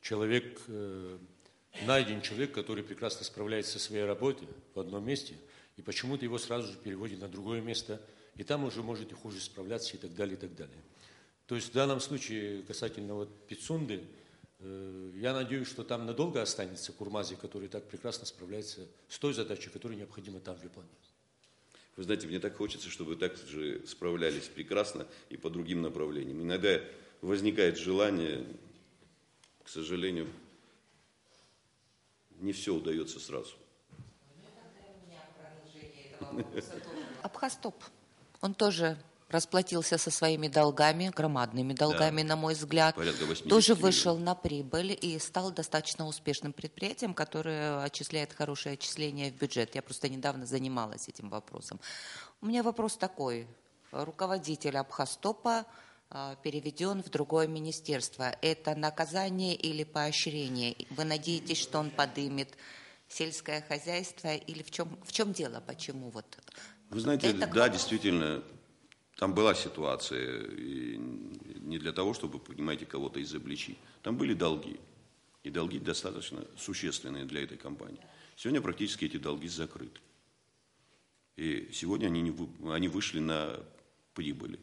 найден человек, который прекрасно справляется со своей работой в одном месте, и почему-то его сразу же переводят на другое место, и там уже может и хуже справляться, и так далее, и так далее. То есть в данном случае, касательно Пицунды, я надеюсь, что там надолго останется Курмази, который так прекрасно справляется с той задачей, которая необходима там выполнить. Вы знаете, мне так хочется, чтобы вы так же справлялись прекрасно и по другим направлениям. Иногда возникает желание, к сожалению, не все удается сразу. Абхазтоп. Он тоже расплатился со своими долгами, громадными долгами, на мой взгляд. Тоже вышел на прибыль и стал достаточно успешным предприятием, которое отчисляет хорошее отчисление в бюджет. Я просто недавно занималась этим вопросом. У меня вопрос такой. Руководитель Абхазтопа переведен в другое министерство. Это наказание или поощрение? Вы надеетесь, что он подымет сельское хозяйство? Или в чем дело? Почему Вы знаете, да, действительно, там была ситуация, и не для того, чтобы, понимаете, кого-то изобличить. Там были долги, и долги достаточно существенные для этой компании. Сегодня практически эти долги закрыты. И сегодня они вышли на прибыли.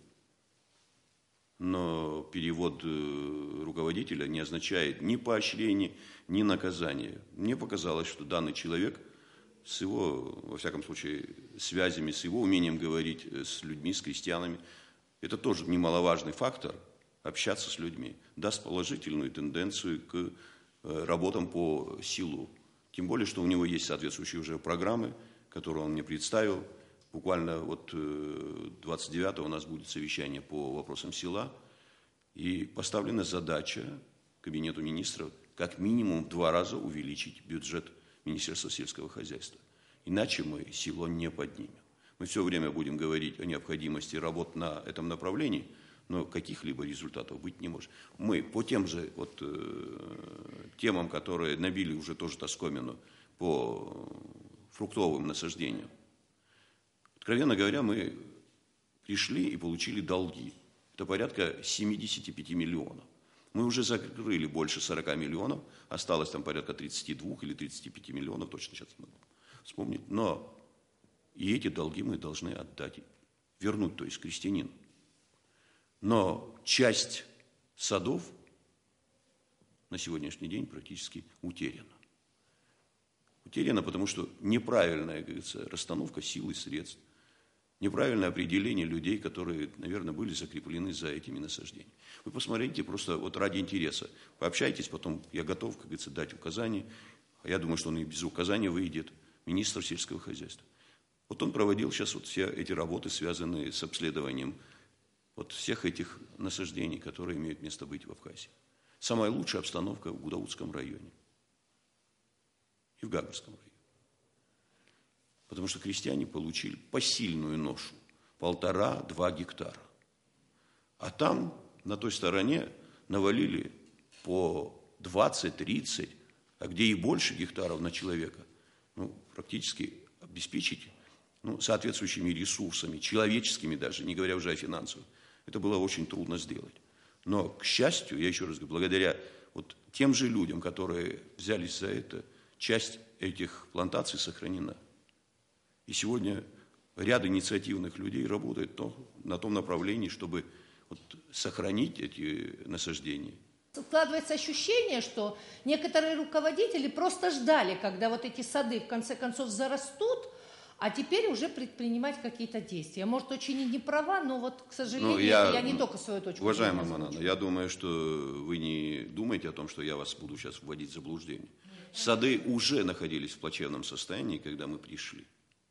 Но перевод руководителя не означает ни поощрение, ни наказание. Мне показалось, что данный человек с его, во всяком случае, связями, с его умением говорить с людьми, с крестьянами, это тоже немаловажный фактор, общаться с людьми, даст положительную тенденцию к работам по селу. Тем более, что у него есть соответствующие уже программы, которые он мне представил. Буквально 29-го у нас будет совещание по вопросам села, и поставлена задача Кабинету министров как минимум в 2 раза увеличить бюджет Министерства сельского хозяйства. Иначе мы село не поднимем. Мы все время будем говорить о необходимости работ на этом направлении, но каких-либо результатов быть не может. Мы по тем же темам, которые набили уже тоже тоскомину, по фруктовым насаждениям, откровенно говоря, мы пришли и получили долги. Это порядка 75 миллионов. Мы уже закрыли больше 40 миллионов, осталось там порядка 32 или 35 миллионов, точно сейчас не могу вспомнить. Но и эти долги мы должны отдать, вернуть, то есть крестьянину. Но часть садов на сегодняшний день практически утеряна. Утеряна, потому что неправильная, как говорится, расстановка сил и средств, неправильное определение людей, которые, наверное, были закреплены за этими насаждениями. Вы посмотрите просто ради интереса, пообщайтесь, потом я готов, как говорится, дать указания. Я думаю, что он и без указания выйдет, министр сельского хозяйства. Он проводил сейчас все эти работы, связанные с обследованием всех этих насаждений, которые имеют место быть в Абхазии. Самая лучшая обстановка в Гудаутском районе и в Гагарском районе. Потому что крестьяне получили посильную ношу, 1,5-2 гектара. А там, на той стороне, навалили по 20-30, а где и больше гектаров на человека, практически обеспечить соответствующими ресурсами, человеческими даже, не говоря уже о финансовых. Это было очень трудно сделать. Но, к счастью, я еще раз говорю, благодаря тем же людям, которые взялись за это, часть этих плантаций сохранена. И сегодня ряд инициативных людей работает на том направлении, чтобы сохранить эти насаждения. Складывается ощущение, что некоторые руководители просто ждали, когда эти сады в конце концов зарастут, а теперь уже предпринимать какие-то действия. Может, очень и не права, но к сожалению, я не только свою точку зрения. Уважаемая Манана, я думаю, что вы не думаете о том, что я вас буду сейчас вводить в заблуждение. Сады уже находились в плачевном состоянии, когда мы пришли.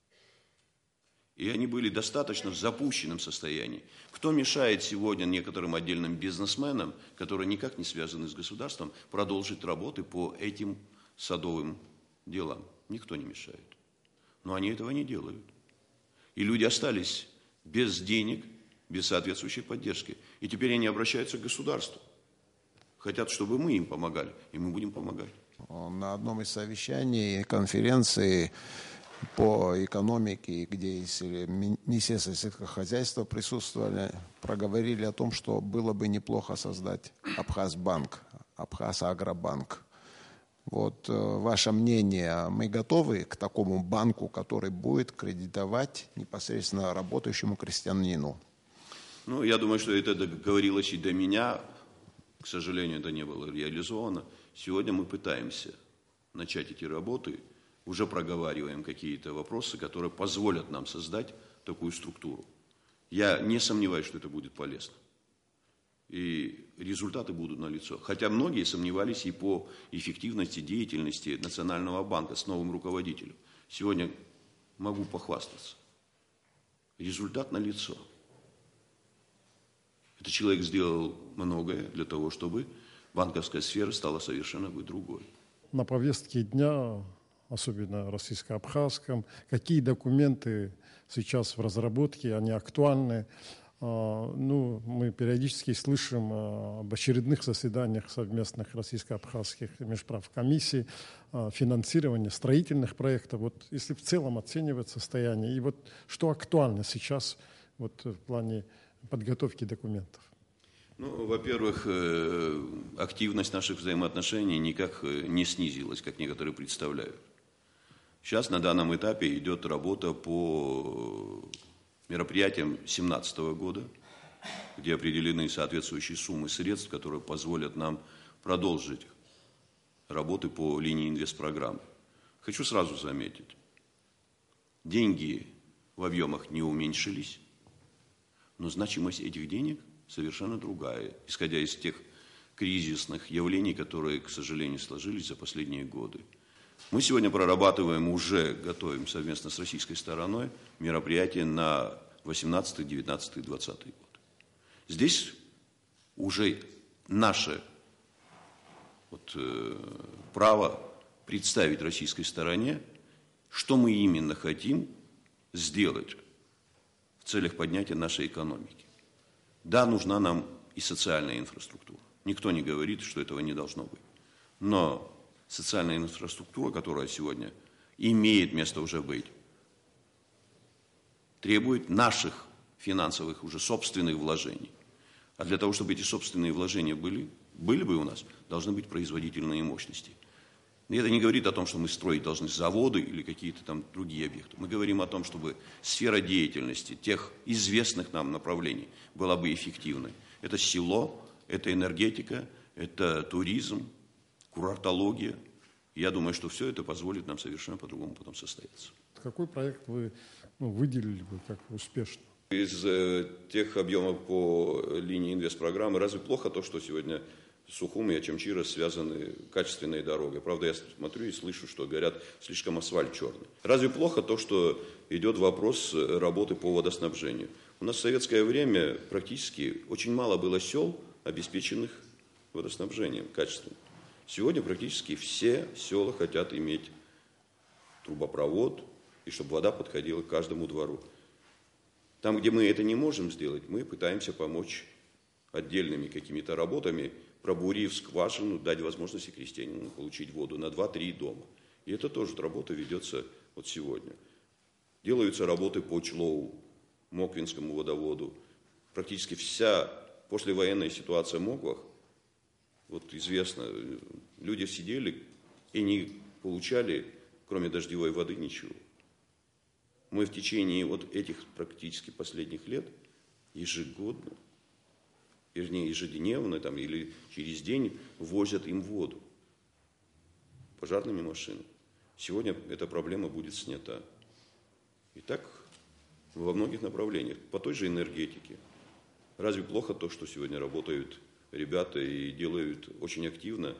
И они были достаточно в запущенном состоянии. Кто мешает сегодня некоторым отдельным бизнесменам, которые никак не связаны с государством, продолжить работы по этим садовым делам? Никто не мешает. Но они этого не делают. И люди остались без денег, без соответствующей поддержки. И теперь они обращаются к государству. Хотят, чтобы мы им помогали, и мы будем помогать. На одном из совещаний конференции по экономике, где и Министерство сельского хозяйства присутствовали, проговорили о том, что было бы неплохо создать Абхазбанк, Абхазагробанк. Вот ваше мнение, мы готовы к такому банку, который будет кредитовать непосредственно работающему крестьянину? Ну, я думаю, что это говорилось и до меня. К сожалению, это не было реализовано. Сегодня мы пытаемся начать эти работы, уже проговариваем какие-то вопросы, которые позволят нам создать такую структуру. Я не сомневаюсь, что это будет полезно. И результаты будут налицо. Хотя многие сомневались и по эффективности деятельности Национального банка с новым руководителем. Сегодня могу похвастаться. Результат налицо. Этот человек сделал многое для того, чтобы банковская сфера стала совершенно другой. На повестке дня, особенно российско-абхазском, какие документы сейчас в разработке, они актуальны? Ну, мы периодически слышим об очередных заседаниях совместных российско-абхазских межправкомиссий, финансирование строительных проектов. Вот если в целом оценивать состояние, и вот что актуально сейчас вот в плане подготовки документов? Ну, во-первых, активность наших взаимоотношений никак не снизилась, как некоторые представляют. Сейчас на данном этапе идет работа по мероприятиям 2017 года, где определены соответствующие суммы средств, которые позволят нам продолжить работы по линии инвестпрограммы. Хочу сразу заметить, деньги в объемах не уменьшились, но значимость этих денег совершенно другая, исходя из тех кризисных явлений, которые, к сожалению, сложились за последние годы. Мы сегодня прорабатываем, уже готовим совместно с российской стороной мероприятия на 18, 19, 20 год. Здесь уже наше право представить российской стороне, что мы именно хотим сделать в целях поднятия нашей экономики. Да, нужна нам и социальная инфраструктура. Никто не говорит, что этого не должно быть. Но социальная инфраструктура, которая сегодня имеет место уже быть, требует наших финансовых уже собственных вложений. А для того, чтобы эти собственные вложения были бы у нас, должны быть производительные мощности. И это не говорит о том, что мы строить должны заводы или какие-то там другие объекты. Мы говорим о том, чтобы сфера деятельности тех известных нам направлений была бы эффективной. Это село, это энергетика, это туризм, курортология. Я думаю, что все это позволит нам совершенно по-другому потом состояться. Какой проект вы выделили бы как успешно? Из тех объемов по линии инвестпрограммы разве плохо то, что сегодня Сухум и Ачамчира связаны качественной дорогой? Правда, я смотрю и слышу, что говорят, слишком асфальт черный. Разве плохо то, что идет вопрос работы по водоснабжению? У нас в советское время практически очень мало было сел, обеспеченных водоснабжением качественным. Сегодня практически все села хотят иметь трубопровод, и чтобы вода подходила к каждому двору. Там, где мы это не можем сделать, мы пытаемся помочь отдельными какими-то работами, пробурив скважину, дать возможности крестьянину получить воду на 2-3 дома. И это тоже работа ведется вот сегодня. Делаются работы по Члоу, Моквинскому водоводу. Практически вся послевоенная ситуация в Моквах, вот известно, люди сидели и не получали, кроме дождевой воды, ничего. Мы в течение вот этих практически последних лет ежегодно, вернее ежедневно там, или через день возят им воду пожарными машинами. Сегодня эта проблема будет снята. И так во многих направлениях. По той же энергетике. Разве плохо то, что сегодня работают ребята и делают очень активно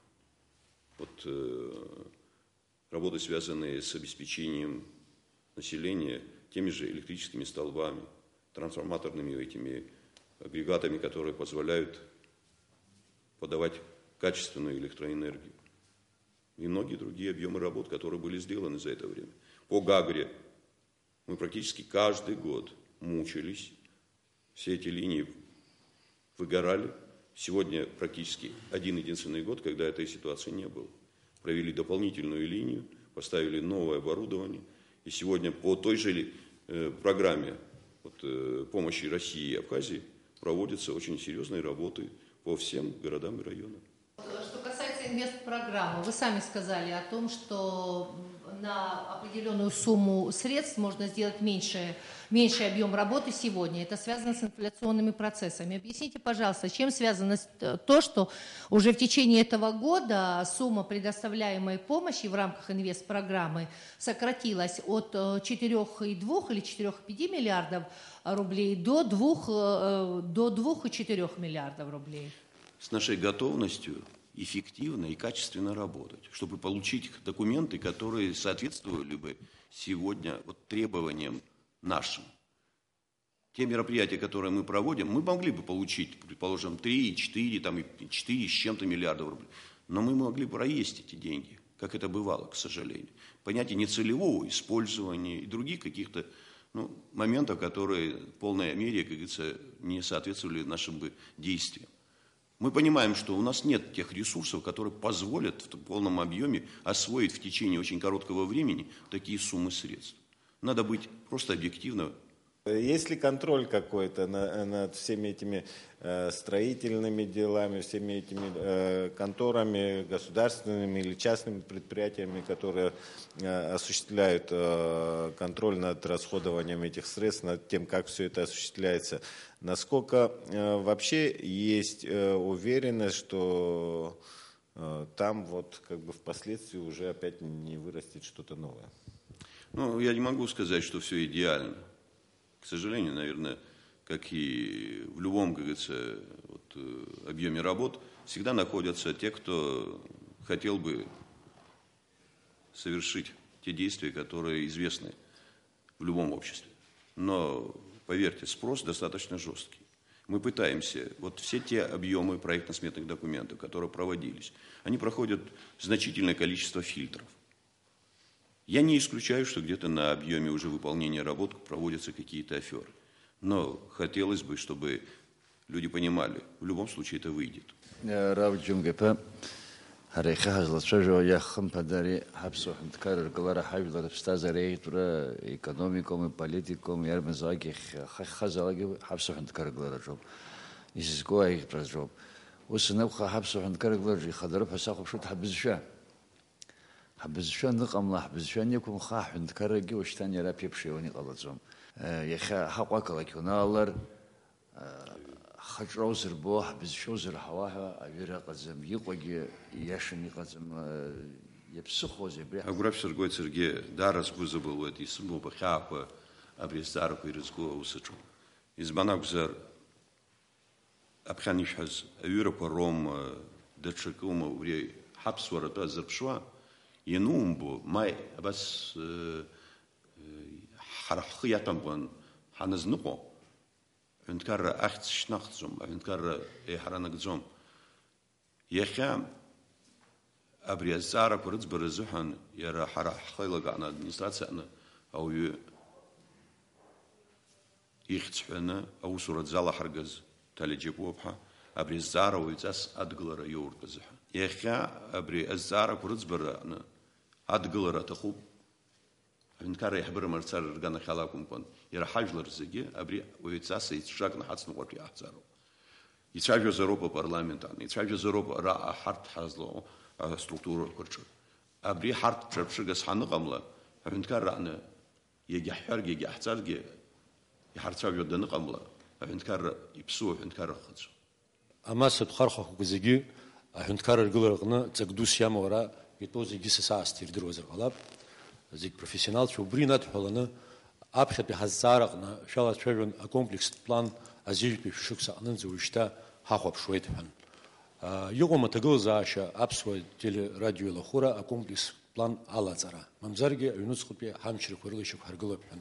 работы, связанные с обеспечением населения теми же электрическими столбами, трансформаторными этими агрегатами, которые позволяют подавать качественную электроэнергию. И многие другие объемы работ, которые были сделаны за это время. По Гагре мы практически каждый год мучились, все эти линии выгорали. Сегодня практически один-единственный год, когда этой ситуации не было. Провели дополнительную линию, поставили новое оборудование, И сегодня по той же программе помощи России и Абхазии проводятся очень серьезные работы по всем городам и районам. Что касается инвестпрограммы, вы сами сказали о том, что на определенную сумму средств можно сделать меньший объем работы сегодня. Это связано с инфляционными процессами. Объясните, пожалуйста, с чем связано то, что уже в течение этого года сумма предоставляемой помощи в рамках инвестпрограммы сократилась от 4,2 или 4,5 миллиардов рублей до 2,4 миллиардов рублей? С нашей готовностью эффективно и качественно работать, чтобы получить документы, которые соответствовали бы сегодня требованиям нашим. Те мероприятия, которые мы проводим, мы могли бы получить, предположим, 3, 4, 4 с чем-то миллиардов рублей, но мы могли бы проесть эти деньги, как это бывало, к сожалению. Понятие нецелевого использования и других каких-то моментов, которые в полной мере, как говорится, не соответствовали нашим бы действиям. Мы понимаем, что у нас нет тех ресурсов, которые позволят в полном объеме освоить в течение очень короткого времени такие суммы средств. Надо быть просто объективно. Есть ли контроль какой-то над всеми этими строительными делами, всеми этими конторами, государственными или частными предприятиями, которые осуществляют контроль над расходованием этих средств, над тем, как все это осуществляется? Насколько вообще есть уверенность, что там впоследствии уже опять не вырастет что-то новое? Я не могу сказать, что все идеально. К сожалению, наверное, как и в любом, как говорится, объеме работ, всегда находятся те, кто хотел бы совершить те действия, которые известны в любом обществе. Но, поверьте, спрос достаточно жесткий. Мы пытаемся, все те объемы проектно-сметных документов, которые проводились, они проходят значительное количество фильтров. Я не исключаю, что где-то на объеме уже выполнения работ проводятся какие-то аферы. Но хотелось бы, чтобы люди понимали, в любом случае это выйдет. حبزشان نقمله حبزشان يكون خاح عند كرجي وشتاني راب يبشيوني قلتهم يا خا حقك لك ونالر خجروزر بو حبزشوزر حواها أبيرا قزم يقوي يشني قزم يبسخوزي بريح أقرب سرقوي سرقي دارس بوزبل ودي سمو بخاف أبريز دارك ويرزقو وسجو إزبانا بزر أبخانيش حز أيوروبا روم دتشكوم وري حبس ورد أزر بشوا ينومبو ماي بس حرخياتم بون حنزنقو عندكار أخت شناختزم عندكار حرانقزم يخام أبري الزارة كرز برزحن يرى حرخيلق عن أدمنستراتسينا أو يختحنا أو صورة زالة حرقز تالجيبو بها أبري الزارة ويتاس أدقلر يورقزها يخا أبري الزارة كرز برنا أدقلر تخوب عندكار يحبر مرسال رجعنا خلاكم كون يرى حاجلر زجي أبري ويتاس يتشاكنا حتى نقول أحزارو يتشاجو زروبا برلمانت عن يتشاجو زروبا راء حرت حزلو ستركتورة كرشة أبري حرت شربشجس حنقملا عندكار رأنا يجي حرق يجي أحزارجي يحرتشاجو دنقملا عندكار يبسوه عندكار خدش أما سبخارخو كزجي عندكار الجلرقنا تقدوس يام ورا يتوزي جيس ساعة ستيردر وزر غلاب زيك بروفيسيونال شو برينات حولنا أبخد بهزارقنا شالا تشرون أكومبلكس بلان أزيج بشوكسا أننزو وشتا حاخوب شويت هن يوم تقول زاشا أبسوي تيلي راديو الأخورة أكومبلكس بلان على زرا ممزرجي ينوس خبي حامشر كورلي شوف هرقلب هن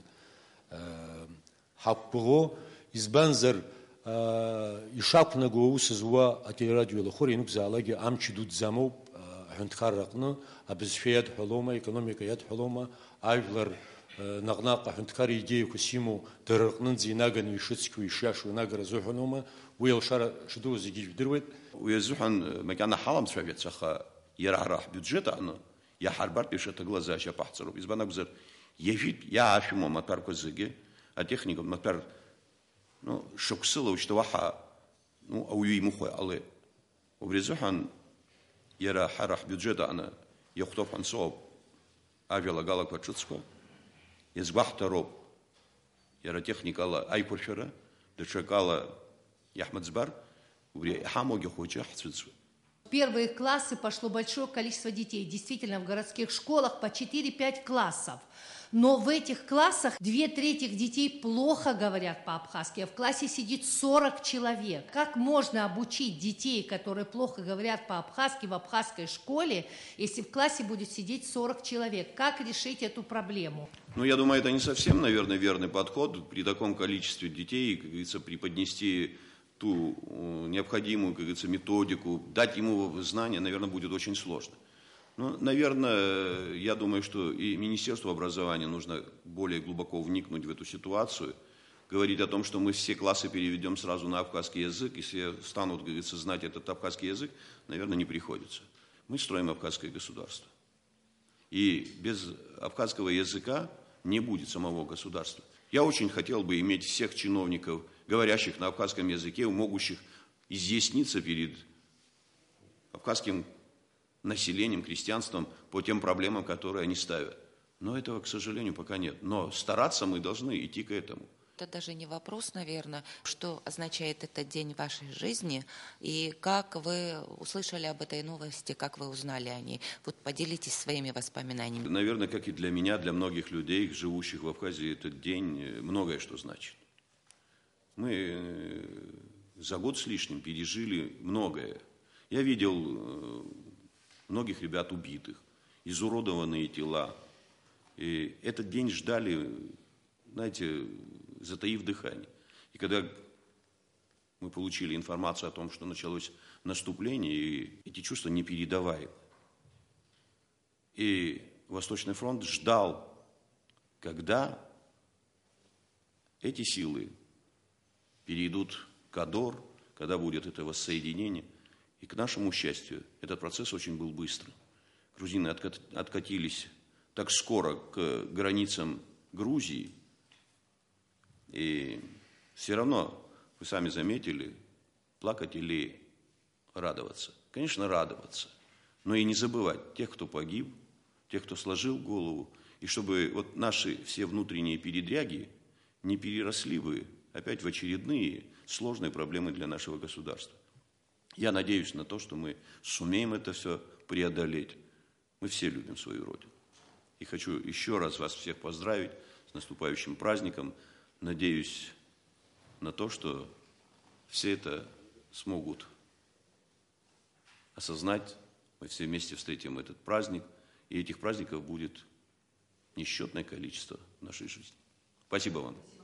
حقبغو يزبنزر يشاقنا جووس زوا أتي راديو الأخورة ينوك زالاجي أمشي دود زمو هندكارقنا أبزفيات حلومة إقتصاديات حلومة أيضا نغناق هندكار يجي وكسيمو درقنن زيناغن يشتسك ويشاش وناغر زوحنوما ويلشار شدو زيجي بدرويت ويزوحن مكان حالم سفيت سخا يرعرح بيدجت أنا يا حربات يشت غلازا شبحصرو إزبانا بزر Ежит я афимо матар козыге, а техникам матар, ну, шоксила учтаваха, ну, ауюй мухой, але обрезухан яра харах бюджета она яхтов ансоб авиала гала квачуцко, изгвахта роб яра техникала айпуршера, дешекала яхмадзбар, убри хамоги хоча хцвицу. В первые классы пошло большое количество детей. Действительно, в городских школах по 4-5 классов. Но в этих классах 2/3 детей плохо говорят по-абхазски, а в классе сидит 40 человек. Как можно обучить детей, которые плохо говорят по-абхазски в абхазской школе, если в классе будет сидеть 40 человек? Как решить эту проблему? Ну, я думаю, это не совсем, наверное, верный подход. При таком количестве детей, как говорится, преподнести ту необходимую, как говорится, методику, дать ему знания, наверное, будет очень сложно. Ну, наверное, я думаю, что и Министерству образования нужно более глубоко вникнуть в эту ситуацию, говорить о том, что мы все классы переведем сразу на абхазский язык, и все станут, как говорится, знать этот абхазский язык, наверное, не приходится. Мы строим абхазское государство. И без абхазского языка не будет самого государства. Я очень хотел бы иметь всех чиновников, говорящих на абхазском языке, могущих изъясниться перед абхазским населением, крестьянством по тем проблемам, которые они ставят. Но этого, к сожалению, пока нет. Но стараться мы должны идти к этому. Это даже не вопрос, наверное, что означает этот день в вашей жизни, и как вы услышали об этой новости, как вы узнали о ней. Вот поделитесь своими воспоминаниями. Наверное, как и для меня, для многих людей, живущих в Абхазии, этот день многое что значит. Мы за год с лишним пережили многое. Я видел многих ребят убитых, изуродованные тела. И этот день ждали, знаете, затаив дыхание. И когда мы получили информацию о том, что началось наступление, и эти чувства непередаваемы. И Восточный фронт ждал, когда эти силы перейдут к Адор, когда будет это воссоединение. И к нашему счастью, этот процесс очень был быстрым. Грузины откатились так скоро к границам Грузии, и все равно, вы сами заметили, плакать или радоваться. Конечно, радоваться, но и не забывать тех, кто погиб, тех, кто сложил голову, и чтобы вот наши все внутренние передряги не переросли бы опять в очередные сложные проблемы для нашего государства. Я надеюсь на то, что мы сумеем это все преодолеть. Мы все любим свою Родину. И хочу еще раз вас всех поздравить с наступающим праздником. Надеюсь на то, что все это смогут осознать. Мы все вместе встретим этот праздник. И этих праздников будет несчетное количество в нашей жизни. Спасибо вам.